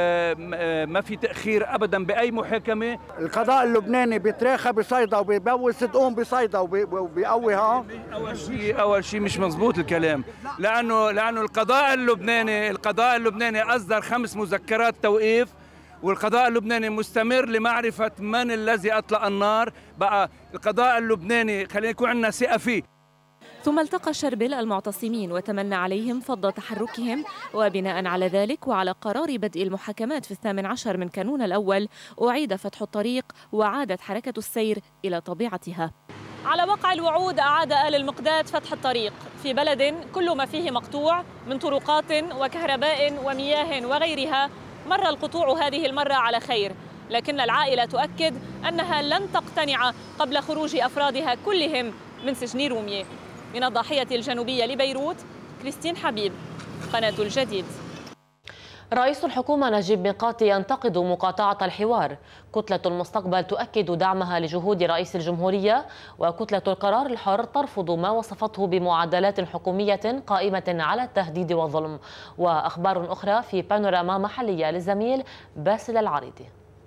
ما في تأخير أبدا بأي محاكمة. القضاء اللبناني بيتراخى بصيدا وبيبوس تقوم بصيدا وبيقويها. أول شيء أول شيء مش مزبوط الكلام، لأنه لأنه القضاء اللبناني القضاء اللبناني أصدر خمس مذكرات توقيف، والقضاء اللبناني مستمر لمعرفة من الذي أطلق النار. بقى القضاء اللبناني خلينا يكون عندنا ثقة فيه. ثم التقى شربل المعتصمين وتمنى عليهم فض تحركهم، وبناء على ذلك وعلى قرار بدء المحاكمات في الثامن عشر من كانون الأول أعيد فتح الطريق وعادت حركة السير إلى طبيعتها. على وقع الوعود أعاد آل المقداد فتح الطريق في بلد كل ما فيه مقطوع من طرقات وكهرباء ومياه وغيرها. مر القطوع هذه المرة على خير، لكن العائلة تؤكد أنها لن تقتنع قبل خروج أفرادها كلهم من سجن رومية. من الضاحية الجنوبية لبيروت، كريستين حبيب، قناة الجديد. رئيس الحكومة نجيب ميقاتي ينتقد مقاطعة الحوار. كتلة المستقبل تؤكد دعمها لجهود رئيس الجمهورية، وكتلة القرار الحر ترفض ما وصفته بمعادلات حكومية قائمة على التهديد والظلم. وأخبار أخرى في بانوراما محلية للزميل باسل العريضي.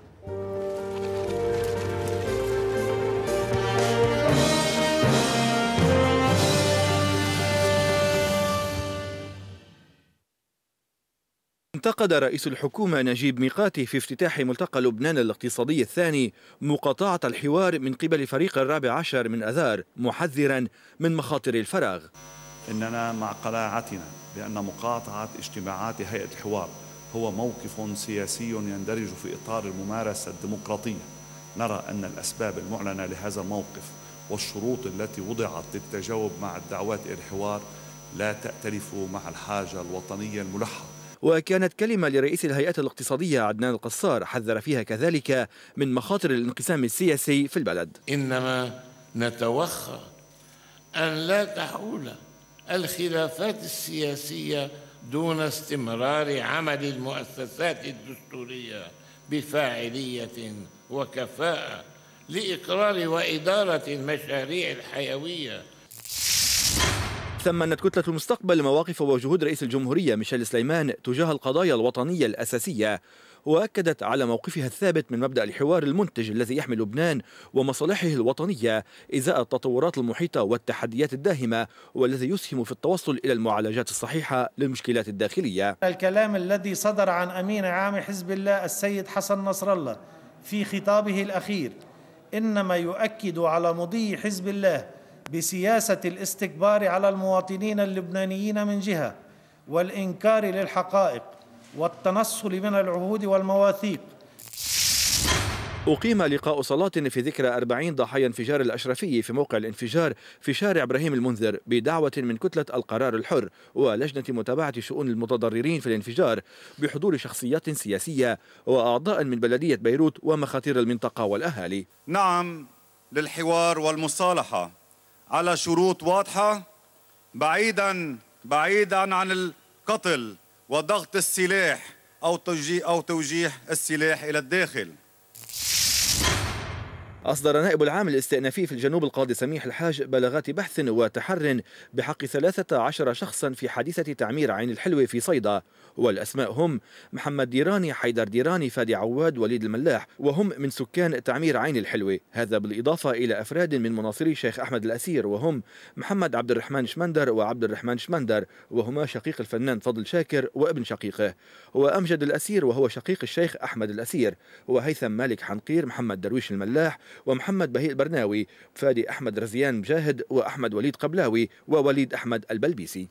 انتقد رئيس الحكومة نجيب ميقاتي في افتتاح ملتقى لبنان الاقتصادي الثاني مقاطعة الحوار من قبل فريق الرابع عشر من أذار، محذرا من مخاطر الفراغ. إننا مع قناعتنا بأن مقاطعة اجتماعات هيئة الحوار هو موقف سياسي يندرج في إطار الممارسة الديمقراطية. نرى أن الأسباب المعلنة لهذا الموقف والشروط التي وضعت للتجاوب مع الدعوات إلى الحوار لا تأتلف مع الحاجة الوطنية الملحة. وكانت كلمة لرئيس الهيئة الاقتصادية عدنان القصار حذر فيها كذلك من مخاطر الانقسام السياسي في البلد. إنما نتوخى أن لا تحول الخلافات السياسية دون استمرار عمل المؤسسات الدستورية بفاعلية وكفاءة لإقرار وإدارة المشاريع الحيوية. ثمنت كتلة المستقبل مواقف وجهود رئيس الجمهورية ميشيل سليمان تجاه القضايا الوطنية الأساسية، وأكدت على موقفها الثابت من مبدأ الحوار المنتج الذي يحمي لبنان ومصالحه الوطنية إزاء التطورات المحيطة والتحديات الداهمة، والذي يسهم في التوصل إلى المعالجات الصحيحة للمشكلات الداخلية. الكلام الذي صدر عن أمين عام حزب الله السيد حسن نصر الله في خطابه الأخير إنما يؤكد على مضي حزب الله بسياسة الاستكبار على المواطنين اللبنانيين من جهة، والإنكار للحقائق والتنصل من العهود والمواثيق. أقيم لقاء صلاة في ذكرى أربعين ضحايا انفجار الأشرفية في موقع الانفجار في شارع إبراهيم المنذر بدعوة من كتلة القرار الحر ولجنة متابعة شؤون المتضررين في الانفجار بحضور شخصيات سياسية وأعضاء من بلدية بيروت ومخاطر المنطقة والأهالي. نعم للحوار والمصالحة على شروط واضحة، بعيدا بعيدا عن القتل وضغط السلاح أو توجيه أو توجيه السلاح إلى الداخل. أصدر نائب العام الاستئنافي في الجنوب القاضي سميح الحاج بلاغات بحث وتحر بحق ثلاثة عشر شخصا في حادثة تعمير عين الحلوة في صيدا، والأسماء هم محمد ديراني، حيدر ديراني، فادي عواد، وليد الملاح، وهم من سكان تعمير عين الحلوة. هذا بالإضافة إلى أفراد من مناصري شيخ أحمد الأسير وهم محمد عبد الرحمن شمندر وعبد الرحمن شمندر، وهما شقيق الفنان فضل شاكر وابن شقيقه، وأمجد الأسير وهو شقيق الشيخ أحمد الأسير، وهيثم مالك حنقير، محمد درويش الملاح، ومحمد بهيء البرناوي، فادي أحمد رزيان مجاهد، وأحمد وليد قبلاوي، ووليد أحمد البلبيسي.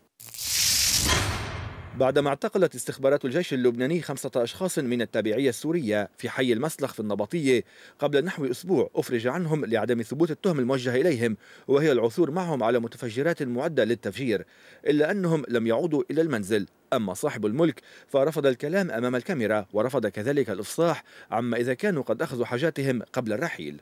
بعدما اعتقلت استخبارات الجيش اللبناني خمسة أشخاص من التابعية السورية في حي المسلخ في النبطية قبل نحو أسبوع، أفرج عنهم لعدم ثبوت التهم الموجهة إليهم، وهي العثور معهم على متفجرات معدة للتفجير، إلا أنهم لم يعودوا إلى المنزل. أما صاحب الملك فرفض الكلام أمام الكاميرا، ورفض كذلك الإفصاح عما إذا كانوا قد أخذوا حاجاتهم قبل الرحيل.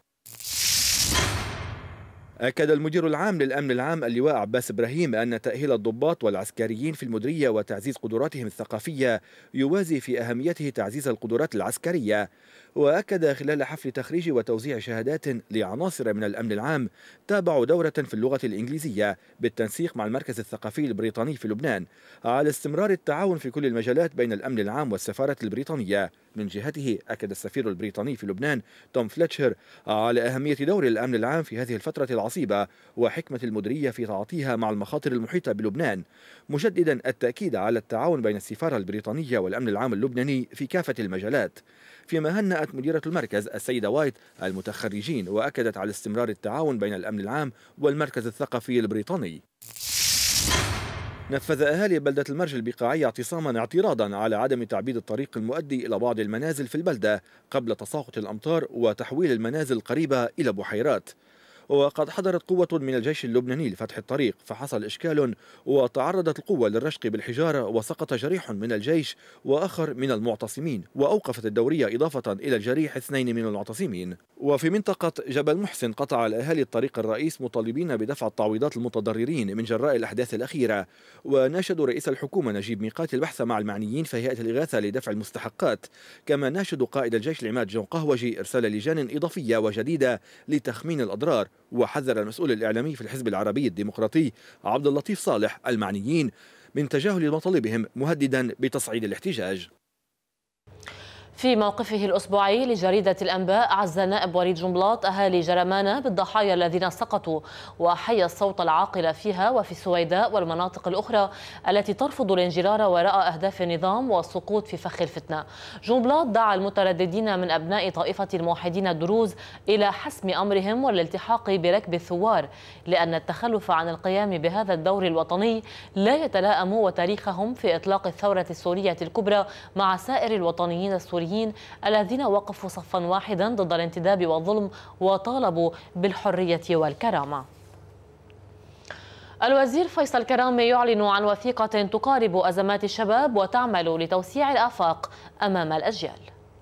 أكد المدير العام للأمن العام اللواء عباس إبراهيم أن تأهيل الضباط والعسكريين في المديرية وتعزيز قدراتهم الثقافية يوازي في أهميته تعزيز القدرات العسكرية. وأكد خلال حفل تخريج وتوزيع شهادات لعناصر من الأمن العام تابعوا دورة في اللغة الإنجليزية بالتنسيق مع المركز الثقافي البريطاني في لبنان على استمرار التعاون في كل المجالات بين الأمن العام والسفارة البريطانية. من جهته أكد السفير البريطاني في لبنان توم فليتشر على أهمية دور الأمن العام في هذه الفترة العصيبة وحكمة المديرية في تعاطيها مع المخاطر المحيطة بلبنان، مجددا التأكيد على التعاون بين السفارة البريطانية والأمن العام اللبناني في كافة المجالات. فيما هنأت مديرة المركز السيدة وايت المتخرجين وأكدت على استمرار التعاون بين الأمن العام والمركز الثقافي البريطاني. نفذ أهالي بلدة المرج البقاعية اعتصاما اعتراضا على عدم تعبيد الطريق المؤدي إلى بعض المنازل في البلدة قبل تساقط الأمطار وتحويل المنازل القريبة إلى بحيرات. وقد حضرت قوة من الجيش اللبناني لفتح الطريق فحصل إشكال وتعرضت القوة للرشق بالحجارة وسقط جريح من الجيش وآخر من المعتصمين، وأوقفت الدورية إضافة إلى الجريح اثنين من المعتصمين. وفي منطقة جبل محسن قطع الأهالي الطريق الرئيس مطالبين بدفع التعويضات المتضررين من جراء الأحداث الأخيرة، وناشدوا رئيس الحكومة نجيب ميقات البحث مع المعنيين في هيئة الإغاثة لدفع المستحقات. كما ناشدوا قائد الجيش العماد جون قهوجي إرسال لجان إضافية وجديدة لتخمين الأضرار. وحذر المسؤول الإعلامي في الحزب العربي الديمقراطي عبد اللطيف صالح المعنيين من تجاهل مطالبهم، مهددا بتصعيد الاحتجاج. في موقفه الأسبوعي لجريدة الأنباء عز النائب وليد جنبلاط أهالي جرمانة بالضحايا الذين سقطوا، وحيا الصوت العاقل فيها وفي السويداء والمناطق الأخرى التي ترفض الانجرار وراء أهداف النظام والسقوط في فخ الفتنة. جنبلاط دعا المترددين من أبناء طائفة الموحدين الدروز إلى حسم أمرهم والالتحاق بركب الثوار، لأن التخلف عن القيام بهذا الدور الوطني لا يتلائم وتاريخهم في إطلاق الثورة السورية الكبرى مع سائر الوطنيين السوريين الذين وقفوا صفا واحدا ضد الانتداب والظلم وطالبوا بالحرية والكرامة. الوزير فيصل كرامي يعلن عن وثيقة تقارب أزمات الشباب وتعمل لتوسيع الآفاق أمام الأجيال.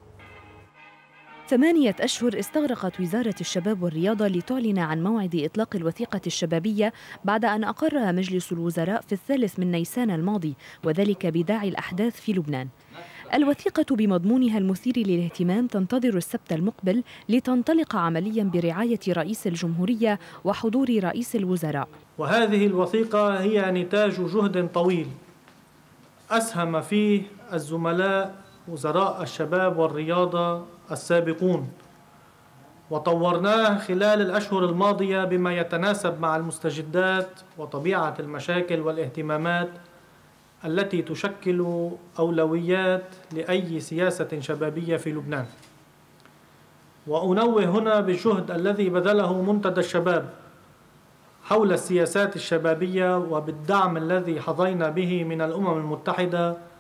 ثمانية أشهر استغرقت وزارة الشباب والرياضة لتعلن عن موعد إطلاق الوثيقة الشبابية بعد أن أقرها مجلس الوزراء في الثالث من نيسان الماضي، وذلك بداعي الأحداث في لبنان. الوثيقة بمضمونها المثير للاهتمام تنتظر السبت المقبل لتنطلق عمليا برعاية رئيس الجمهورية وحضور رئيس الوزراء. وهذه الوثيقة هي نتاج جهد طويل أسهم فيه الزملاء وزراء الشباب والرياضة السابقون، وطورناه خلال الأشهر الماضية بما يتناسب مع المستجدات وطبيعة المشاكل والاهتمامات التي تشكل أولويات لأي سياسة شبابية في لبنان. وأنوه هنا بالجهد الذي بذله منتدى الشباب حول السياسات الشبابية وبالدعم الذي حظينا به من الأمم المتحدة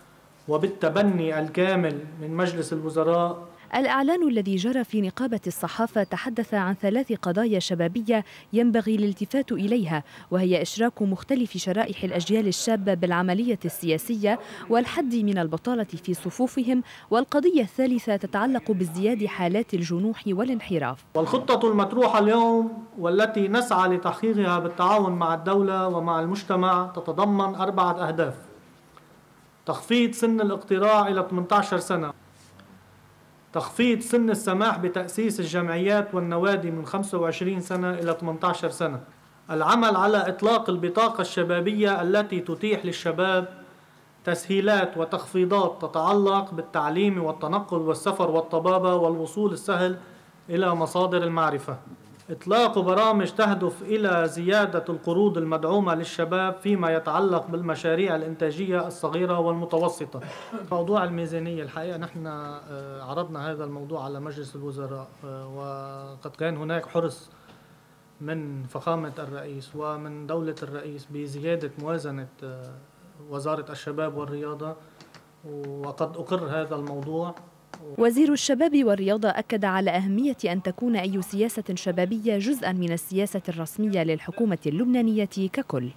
وبالتبني الكامل من مجلس الوزراء. الإعلان الذي جرى في نقابة الصحافة تحدث عن ثلاث قضايا شبابية ينبغي الالتفات إليها، وهي إشراك مختلف شرائح الأجيال الشابة بالعملية السياسية والحد من البطالة في صفوفهم، والقضية الثالثة تتعلق بازدياد حالات الجنوح والانحراف. والخطة المطروحة اليوم والتي نسعى لتحقيقها بالتعاون مع الدولة ومع المجتمع تتضمن أربعة أهداف: تخفيض سن الاقتراع إلى ثمانية عشر سنة، تخفيض سن السماح بتأسيس الجمعيات والنوادي من خمسة وعشرين سنة إلى ثمانية عشر سنة، العمل على إطلاق البطاقة الشبابية التي تتيح للشباب تسهيلات وتخفيضات تتعلق بالتعليم والتنقل والسفر والطبابة والوصول السهل إلى مصادر المعرفة، إطلاق برامج تهدف إلى زيادة القروض المدعومة للشباب فيما يتعلق بالمشاريع الإنتاجية الصغيرة والمتوسطة. موضوع الميزانية الحقيقة نحن عرضنا هذا الموضوع على مجلس الوزراء، وقد كان هناك حرص من فخامة الرئيس ومن دولة الرئيس بزيادة موازنة وزارة الشباب والرياضة، وقد أقر هذا الموضوع. وزير الشباب والرياضة أكد على أهمية أن تكون أي سياسة شبابية جزءاً من السياسة الرسمية للحكومة اللبنانية ككل.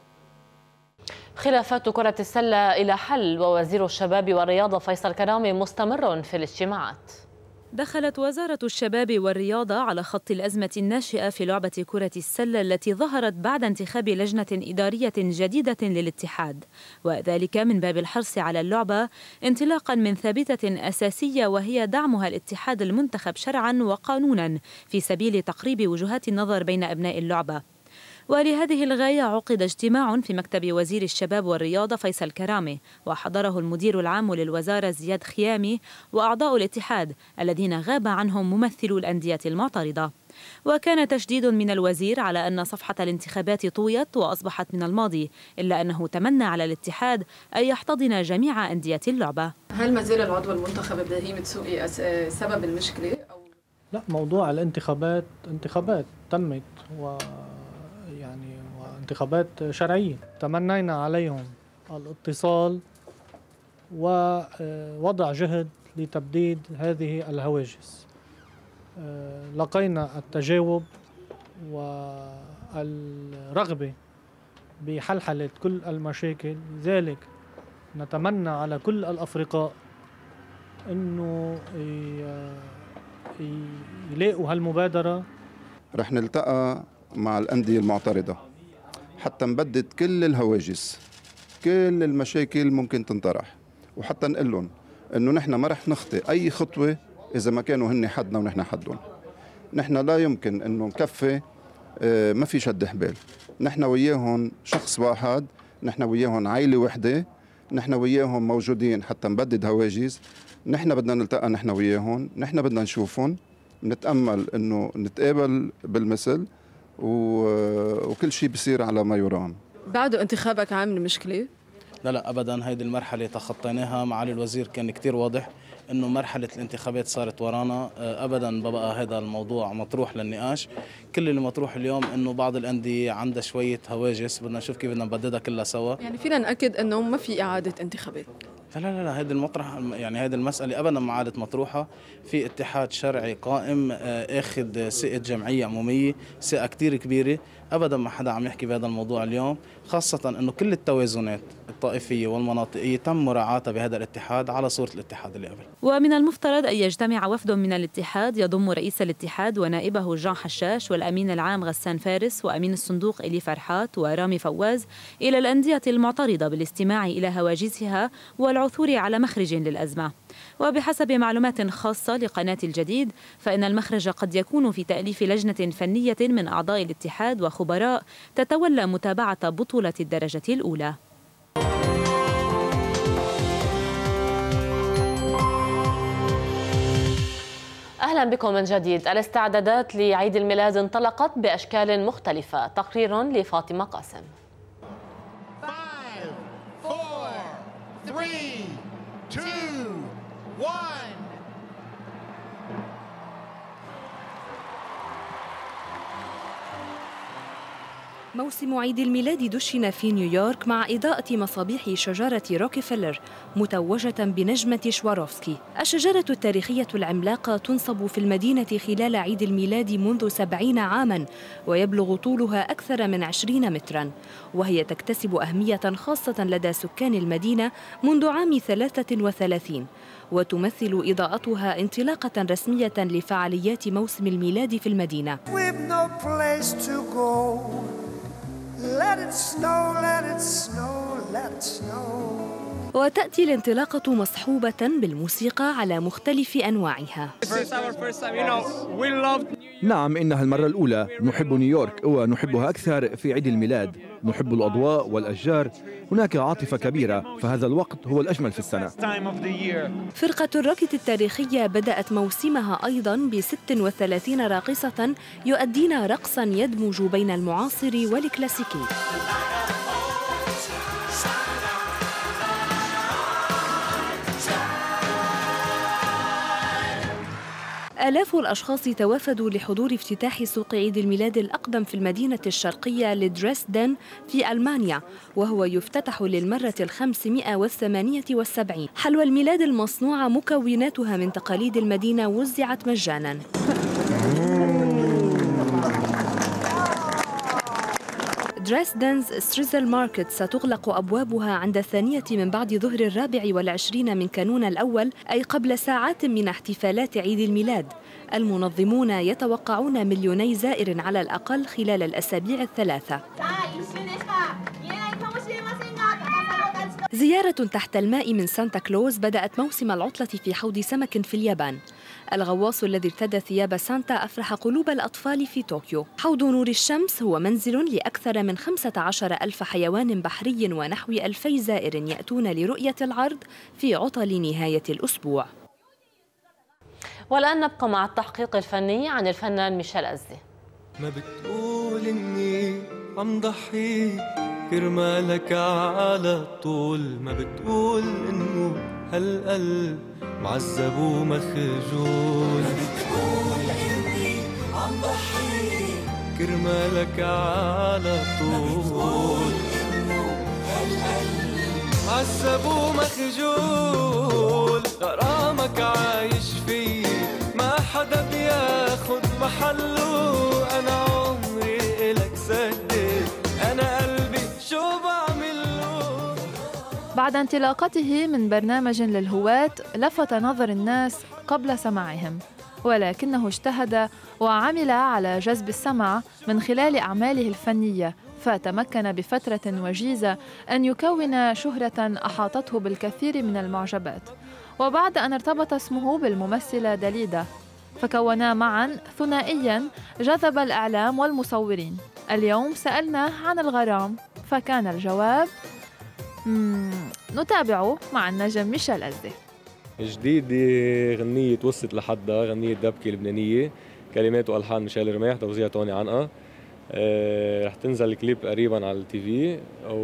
خلافات كرة السلة إلى حل، ووزير الشباب والرياضة فيصل كرامي مستمر في الاجتماعات. دخلت وزارة الشباب والرياضة على خط الأزمة الناشئة في لعبة كرة السلة التي ظهرت بعد انتخاب لجنة إدارية جديدة للاتحاد، وذلك من باب الحرص على اللعبة انطلاقا من ثابتة أساسية وهي دعمها الاتحاد المنتخب شرعا وقانونا في سبيل تقريب وجهات النظر بين أبناء اللعبة. ولهذه الغاية عقد اجتماع في مكتب وزير الشباب والرياضة فيصل كرامي، وحضره المدير العام للوزارة زياد خيامي وأعضاء الاتحاد الذين غاب عنهم ممثلو الأندية المعترضة. وكان تشديد من الوزير على أن صفحة الانتخابات طويت وأصبحت من الماضي، إلا أنه تمنى على الاتحاد أن يحتضن جميع أندية اللعبة. هل ما زال العضو المنتخب إبراهيم دسوقي سبب المشكلة؟ أو لا، موضوع الانتخابات انتخابات تمت و يعني وانتخابات شرعية، تمنينا عليهم الاتصال ووضع جهد لتبديد هذه الهواجس. لقينا التجاوب والرغبة بحلحلة كل المشاكل، لذلك نتمنى على كل الأفرقاء أنه يلاقوا هالمبادرة. رح نلتقى مع الأندية المعترضة حتى نبدد كل الهواجس، كل المشاكل ممكن تنطرح، وحتى نقول لهم انه نحن ما رح نخطي اي خطوه اذا ما كانوا هن حدنا ونحن حدهم. نحن لا يمكن انه نكفي، ما في شد حبال، نحن وياهم شخص واحد، نحن وياهم عائله وحده، نحن وياهم موجودين حتى نبدد هواجس. نحن بدنا نلتقى نحن وياهم، نحن بدنا نشوفهم، نتامل انه نتقابل بالمثل، وكل شيء بصير على ما يرام. بعده انتخابك عامل مشكلة؟ لا لا ابدا، هيدي المرحله تخطيناها. معالي الوزير كان كتير واضح انه مرحله الانتخابات صارت ورانا، ابدا ببقى هذا الموضوع مطروح للنقاش. كل اللي مطروح اليوم انه بعض الانديه عندها شويه هواجس، بدنا نشوف كيف بدنا نبددها كلها سوا. يعني فينا ناكد انه ما في اعاده انتخابات؟ لا لا لا، هيدي المطرح يعني هيدي المساله ابدا ما عادت مطروحه. في اتحاد شرعي قائم اخذ ثقه جمعيه عموميه، ثقه كثير كبيره، ابدا ما حدا عم يحكي بهذا الموضوع اليوم، خاصه انه كل التوازنات الطائفيه والمناطقيه تم مراعاتها بهذا الاتحاد على صوره الاتحاد اللي قبل. ومن المفترض ان يجتمع وفد من الاتحاد يضم رئيس الاتحاد ونائبه جان حشاش والامين العام غسان فارس وامين الصندوق إلي فرحات ورامي فواز الى الانديه المعترضه بالاستماع الى هواجسها والعثور على مخرج للازمه. وبحسب معلومات خاصه لقناه الجديد فان المخرج قد يكون في تاليف لجنه فنيه من اعضاء الاتحاد وخبراء تتولى متابعه بطوله الدرجه الاولى. أهلا بكم من جديد. الاستعدادات لعيد الميلاد انطلقت بأشكال مختلفة. تقرير لفاطمة قاسم. موسم عيد الميلاد دشن في نيويورك مع إضاءة مصابيح شجرة روكفلر متوجة بنجمة شواروفسكي. الشجرة التاريخية العملاقة تنصب في المدينة خلال عيد الميلاد منذ سبعين عاماً، ويبلغ طولها أكثر من عشرين متراً، وهي تكتسب أهمية خاصة لدى سكان المدينة منذ عام ثلاثة وثلاثين، وتمثل إضاءتها انطلاقة رسمية لفعاليات موسم الميلاد في المدينة. Let it snow, let it snow, let it snow. وتأتي الانطلاقة مصحوبة بالموسيقى على مختلف أنواعها. نعم، إنها المرة الأولى. نحب نيويورك ونحبها أكثر في عيد الميلاد. نحب الأضواء والأشجار، هناك عاطفة كبيرة، فهذا الوقت هو الأجمل في السنة. فرقة الراكت التاريخية بدأت موسمها أيضاً ب ست وثلاثين راقصة يؤدين رقصاً يدمج بين المعاصر والكلاسيكي. آلاف الأشخاص توافدوا لحضور افتتاح سوق عيد الميلاد الأقدم في المدينة الشرقية لدريسدن في ألمانيا، وهو يفتتح للمرة الخامسمائة والثمانية والسبعين. حلوى الميلاد المصنوعة مكوناتها من تقاليد المدينة وزعت مجاناً. دريسدنز ستريزل ماركت ستغلق أبوابها عند الثانية من بعد ظهر الرابع والعشرين من كانون الأول، أي قبل ساعات من احتفالات عيد الميلاد. المنظمون يتوقعون مليوني زائر على الأقل خلال الأسابيع الثلاثة. زيارة تحت الماء من سانتا كلوز بدأت موسم العطلة في حوض سمك في اليابان. الغواص الذي ارتدى ثياب سانتا أفرح قلوب الأطفال في طوكيو. حوض نور الشمس هو منزل لأكثر من خمسة عشر ألف حيوان بحري ونحو ألفي زائر يأتون لرؤية العرض في عطل نهاية الأسبوع. والآن نبقى مع التحقيق الفني عن الفنان ميشيل أزدي. ما بتقول إني عم ضحي كرمالك على طول، ما بتقول إنه هالقلب معذب ومخجول، ما بتقول إني عم ضحي كرمالك على طول، إنه هالقلب معذب ومخجول. غرامك عايش فيه ما حدا بياخد محله، أنا عمري إلك سدد، أنا قلبي شو بعمله. بعد انطلاقته من برنامج للهواة لفت نظر الناس قبل سماعهم، ولكنه اجتهد وعمل على جذب السمع من خلال أعماله الفنية، فتمكن بفترة وجيزة أن يكون شهرة أحاطته بالكثير من المعجبات. وبعد أن ارتبط اسمه بالممثلة داليدا، فكونا معا ثنائيا جذب الإعلام والمصورين. اليوم سألناه عن الغرام، فكان الجواب نتابعه مع النجم ميشيل أزدي. جديدة غنية وصلت لحدها، غنية دبكة لبنانية، كلمات والحان ميشيل رماح، توزيع توني عنقا. أه رح تنزل الكليب قريبا على التي في،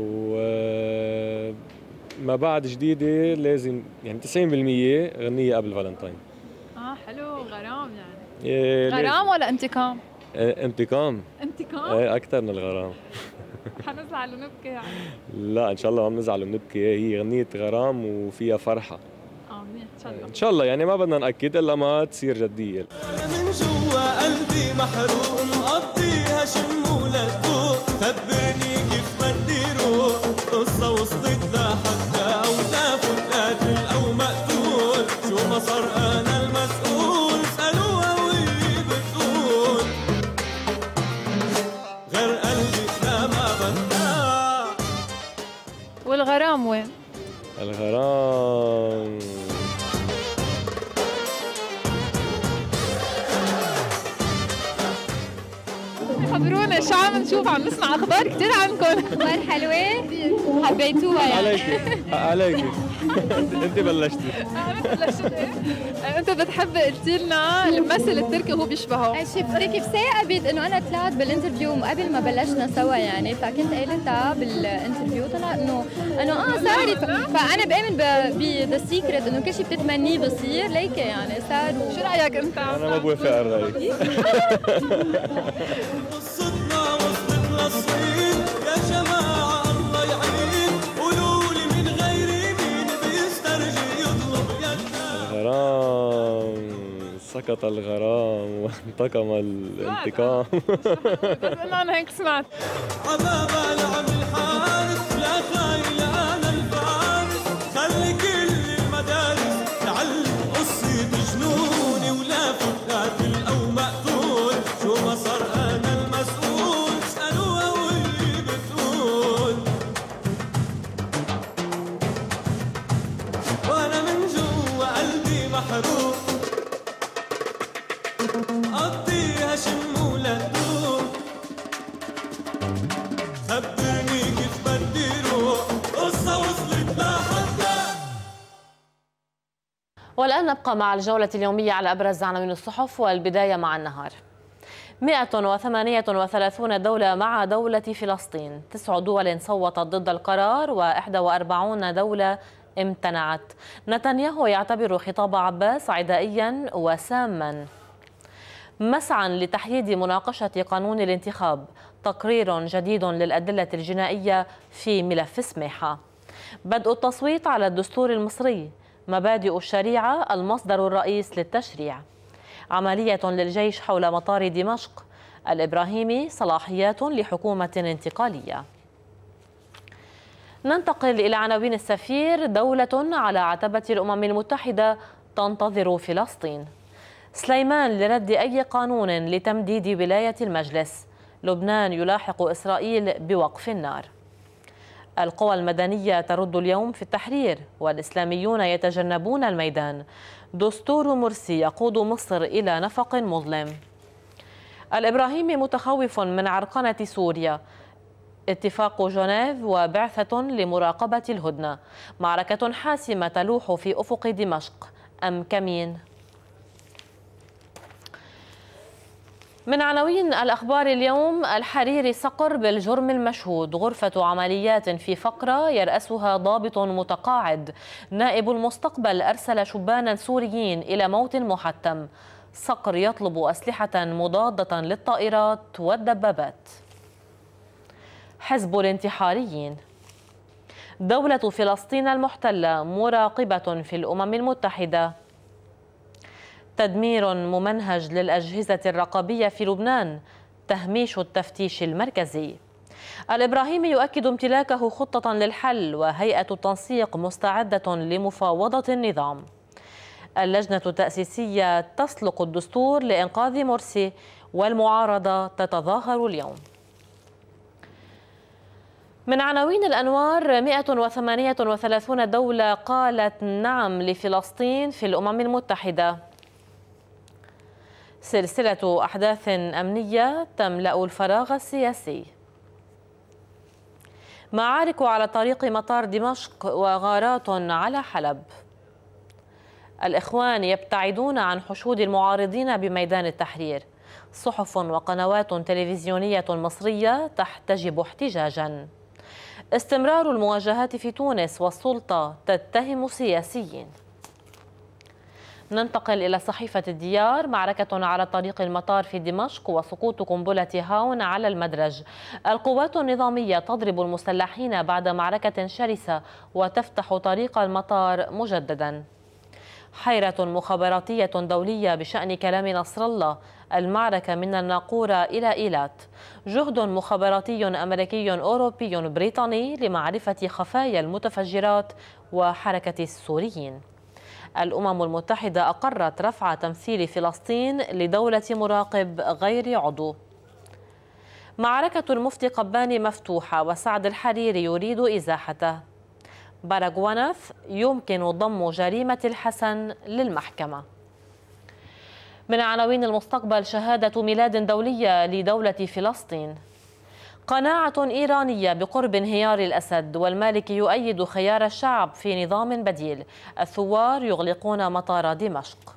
وما بعد جديدة لازم يعني تسعين بالمية غنية قبل فالنتاين. اه حلو، غرام يعني. إيه غرام ولا انتقام؟ اه انتقام. انتقام؟ ايه اكثر من الغرام. حنزعل ونبكي يعني؟ لا ان شاء الله ما بنزعل ونبكي، هي غنية غرام وفيها فرحة. اه منيح ان شاء الله. ان شاء الله يعني ما بدنا نأكد الا ما تصير جدية. من جوا قلبي محروق مقضيها شم ولا تدوق، خبرني كيف بدي روق، قصة وصلت لحتى او تاخد قاتل او مقتول، شو ما صار انا المسؤول، اسألوها وهي بتقول غير قلبي لا ما بدنا. والغرام وين؟ الغرام خبرونا شو عم نشوف، عم نسمع اخبار كثير عنكم. اخبار حلوه حبيتوها يعني. عليكي عليكي انت بلشتي. انا بلشت ايه؟ انت بتحب قلتي لنا الممثل التركي هو بيشبهه. شوف كيف ثاقبت انه انا طلعت بالانترفيو قبل ما بلشنا سوا يعني، فكنت قايلتها بالانترفيو طلع انه انه اه صارت، فانا بامن بذا سيكريت انه كل شيء بتتمنيه بصير ليك يعني صار. شو رايك انت؟ انا ما بوافق على الراي. قصتنا وصلت للصيف سقط الغرام وانتقم الانتقام. انا هيك سمعت. عبابة لعب الحارس لا خايل انا الفارس، خلي كل المدارس تعلم قصة جنوني ولا فوت قاتل او مقتول، شو ما صار انا المسؤول، اسألوها واللي بتقول. وانا من جوا قلبي محروق، قضيها شم ولا تدوم، خبرني كيف بدي روح، قصة وصلت لحدا. والآن نبقى مع الجولة اليومية على أبرز عناوين الصحف، والبداية مع النهار. مئة وثمانية وثلاثين دولة مع دولة فلسطين، تسع دول صوتت ضد القرار وإحدى وأربعين دولة امتنعت. نتنياهو يعتبر خطاب عباس عدائيا وساما. مسعى لتحييد مناقشة قانون الانتخاب، تقرير جديد للأدلة الجنائية في ملف سميحة. بدء التصويت على الدستور المصري، مبادئ الشريعة المصدر الرئيس للتشريع. عملية للجيش حول مطار دمشق، الإبراهيمي صلاحيات لحكومة انتقالية. ننتقل إلى عناوين السفير. دولة على عتبة الأمم المتحدة تنتظر فلسطين. سليمان لرد أي قانون لتمديد ولاية المجلس. لبنان يلاحق إسرائيل بوقف النار. القوى المدنية ترد اليوم في التحرير، والإسلاميون يتجنبون الميدان. دستور مرسي يقود مصر إلى نفق مظلم. الإبراهيمي متخوف من عرقنة سوريا. اتفاق جنيف وبعثة لمراقبة الهدنة. معركة حاسمة تلوح في أفق دمشق، أم كمين؟ من عناوين الأخبار اليوم: الحريري صقر بالجرم المشهود، غرفة عمليات في فقرة يرأسها ضابط متقاعد. نائب المستقبل أرسل شبانا سوريين إلى موت محتم. صقر يطلب أسلحة مضادة للطائرات والدبابات. حزب الانتحاريين. دولة فلسطين المحتلة مراقبة في الأمم المتحدة. تدمير ممنهج للأجهزة الرقابية في لبنان، تهميش التفتيش المركزي. الإبراهيمي يؤكد امتلاكه خطة للحل، وهيئة التنسيق مستعدة لمفاوضة النظام. اللجنة التأسيسية تسلق الدستور لإنقاذ مرسي، والمعارضة تتظاهر اليوم. من عناوين الأنوار: مئة وثمانية وثلاثين دولة قالت نعم لفلسطين في الأمم المتحدة. سلسلة أحداث أمنية تملأ الفراغ السياسي. معارك على طريق مطار دمشق وغارات على حلب. الإخوان يبتعدون عن حشود المعارضين بميدان التحرير. صحف وقنوات تلفزيونية مصرية تحتجب احتجاجا. استمرار المواجهات في تونس، والسلطة تتهم سياسيين. ننتقل إلى صحيفة الديار. معركة على طريق المطار في دمشق وسقوط قنبلة هاون على المدرج. القوات النظامية تضرب المسلحين بعد معركة شرسة وتفتح طريق المطار مجددا. حيرة مخابراتية دولية بشأن كلام نصر الله. المعركة من الناقورة إلى إيلات. جهد مخابراتي أمريكي أوروبي بريطاني لمعرفة خفايا المتفجرات وحركة السوريين. الأمم المتحدة أقرت رفع تمثيل فلسطين لدولة مراقب غير عضو. معركة المفتي قباني مفتوحة، وسعد الحريري يريد إزاحته. باراغواناث يمكن ضم جريمة الحسن للمحكمة. من عناوين المستقبل: شهادة ميلاد دولية لدولة فلسطين. قناعة إيرانية بقرب انهيار الأسد، والمالكي يؤيد خيار الشعب في نظام بديل. الثوار يغلقون مطار دمشق.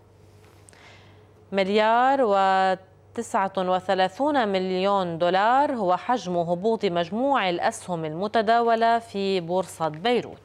مليار وتسعة وثلاثون مليون دولار هو حجم هبوط مجموع الأسهم المتداولة في بورصة بيروت.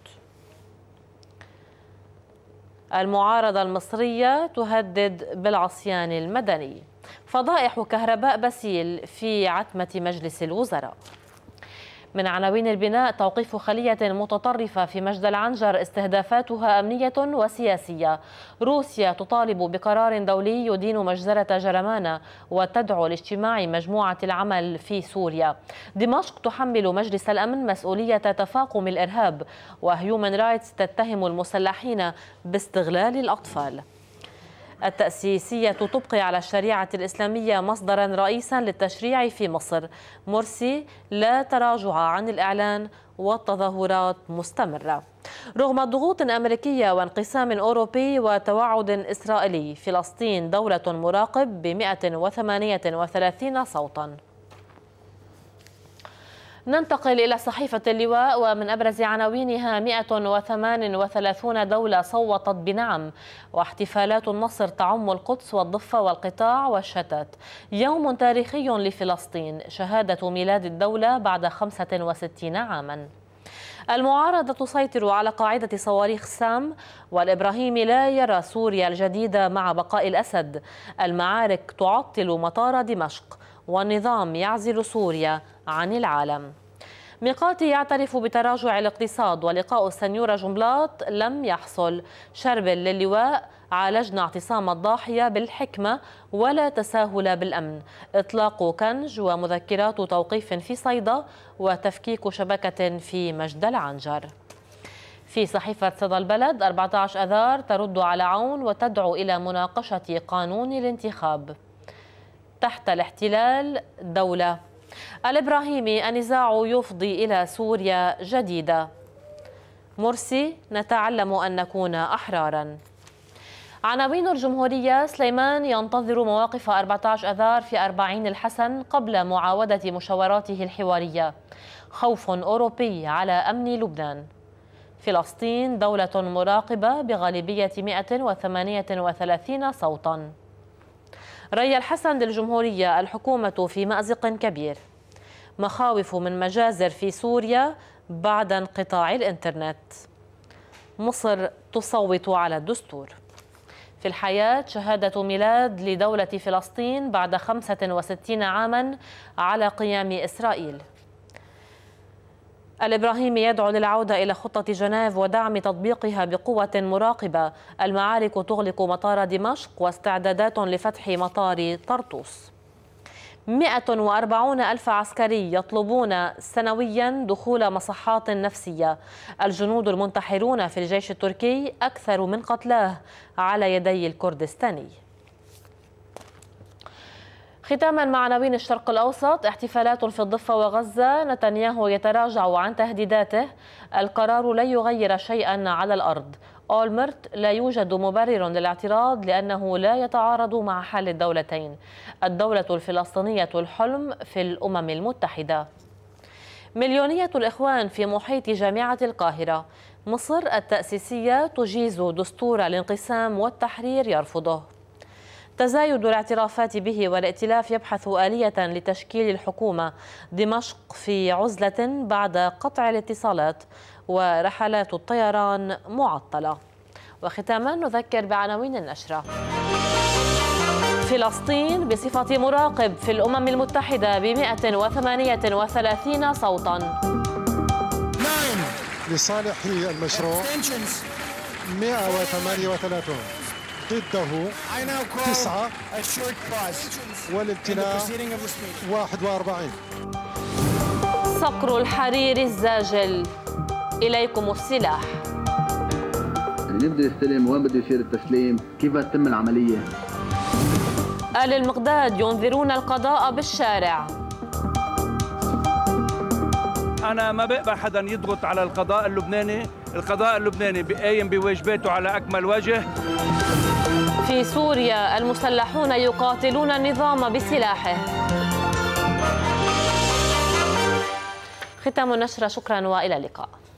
المعارضة المصرية تهدد بالعصيان المدني. فضائح كهرباء بسيل في عتمة مجلس الوزراء. من عناوين البناء توقيف خلية متطرفة في مجد العنجر استهدافاتها أمنية وسياسية. روسيا تطالب بقرار دولي يدين مجزرة جرمانة وتدعو لاجتماع مجموعة العمل في سوريا. دمشق تحمل مجلس الأمن مسؤولية تفاقم الإرهاب، وهيومن رايتس تتهم المسلحين باستغلال الأطفال. التأسيسية تبقي على الشريعة الإسلامية مصدرا رئيسا للتشريع في مصر. مرسي لا تراجع عن الإعلان والتظاهرات مستمرة. رغم ضغوط أمريكية وانقسام أوروبي وتوعد إسرائيلي، فلسطين دولة مراقب ب مئة وثمانية وثلاثين صوتا. ننتقل إلى صحيفة اللواء، ومن أبرز عناوينها مئة وثمانية وثلاثين دولة صوتت بنعم، واحتفالات النصر تعم القدس والضفة والقطاع والشتات. يوم تاريخي لفلسطين، شهادة ميلاد الدولة بعد خمسة وستين عاما. المعارضة تسيطر على قاعدة صواريخ سام، والإبراهيمي لا يرى سوريا الجديدة مع بقاء الأسد. المعارك تعطل مطار دمشق، والنظام يعزل سوريا عن العالم. ميقاتي يعترف بتراجع الاقتصاد، ولقاء السنيورة جنبلاط لم يحصل. شربل للواء: عالجنا اعتصام الضاحية بالحكمة ولا تساهل بالأمن. إطلاق كنج ومذكرات توقيف في صيدا، وتفكيك شبكة في مجد العنجر. في صحيفة صدى البلد: أربعة عشر أذار ترد على عون وتدعو إلى مناقشة قانون الانتخاب. تحت الاحتلال دولة. الإبراهيمي: النزاع يفضي إلى سوريا جديدة. مرسي: نتعلم أن نكون أحرارا. عناوين الجمهورية: سليمان ينتظر مواقف أربعة عشر أذار في أربعين الحسن قبل معاودة مشاوراته الحوارية. خوف أوروبي على أمن لبنان. فلسطين دولة مراقبة بغالبية مئة وثمانية وثلاثين صوتا. ري الحسن للجمهورية: الحكومة في مأزق كبير. مخاوف من مجازر في سوريا بعد انقطاع الإنترنت. مصر تصوت على الدستور. في الحياة: شهادة ميلاد لدولة فلسطين بعد خمسة وستين عاما على قيام إسرائيل. الإبراهيمي يدعو للعودة إلى خطة جنيف ودعم تطبيقها بقوة مراقبة. المعارك تغلق مطار دمشق، واستعدادات لفتح مطار طرطوس. مئة وأربعون ألف عسكري يطلبون سنويا دخول مصحات نفسية. الجنود المنتحرون في الجيش التركي أكثر من قتلاه على يدي الكردستاني. ختاما مع عناوين الشرق الأوسط: احتفالات في الضفة وغزة، نتنياهو يتراجع عن تهديداته. القرار لا يغير شيئا على الأرض. أولمرت: لا يوجد مبرر للاعتراض لأنه لا يتعارض مع حل الدولتين. الدولة الفلسطينية الحلم في الأمم المتحدة. مليونية الإخوان في محيط جامعة القاهرة. مصر التأسيسية تجيز دستور الانقسام والتحرير يرفضه. تزايد الاعترافات به والائتلاف يبحث آلية لتشكيل الحكومة. دمشق في عزلة بعد قطع الاتصالات، ورحلات الطيران معطلة. وختاما نذكر بعناوين النشرة. فلسطين بصفة مراقب في الأمم المتحدة ب مئة وثمانية وثلاثين صوتا. لصالح المشروع مئة وثمانية وثلاثين، ضده تسعة، والامتناع واحد وأربعين. صقر الحرير الزاجل، إليكم السلاح. مين بده يستلم؟ وين بده يصير التسليم؟ كيف تتم العملية؟ آل المقداد ينذرون القضاء بالشارع. أنا ما بقبل حدا يضغط على القضاء اللبناني. القضاء اللبناني بقايم بواجباته على أكمل وجه. في سوريا المسلحون يقاتلون النظام بسلاحه. ختام النشرة، شكرا وإلى اللقاء.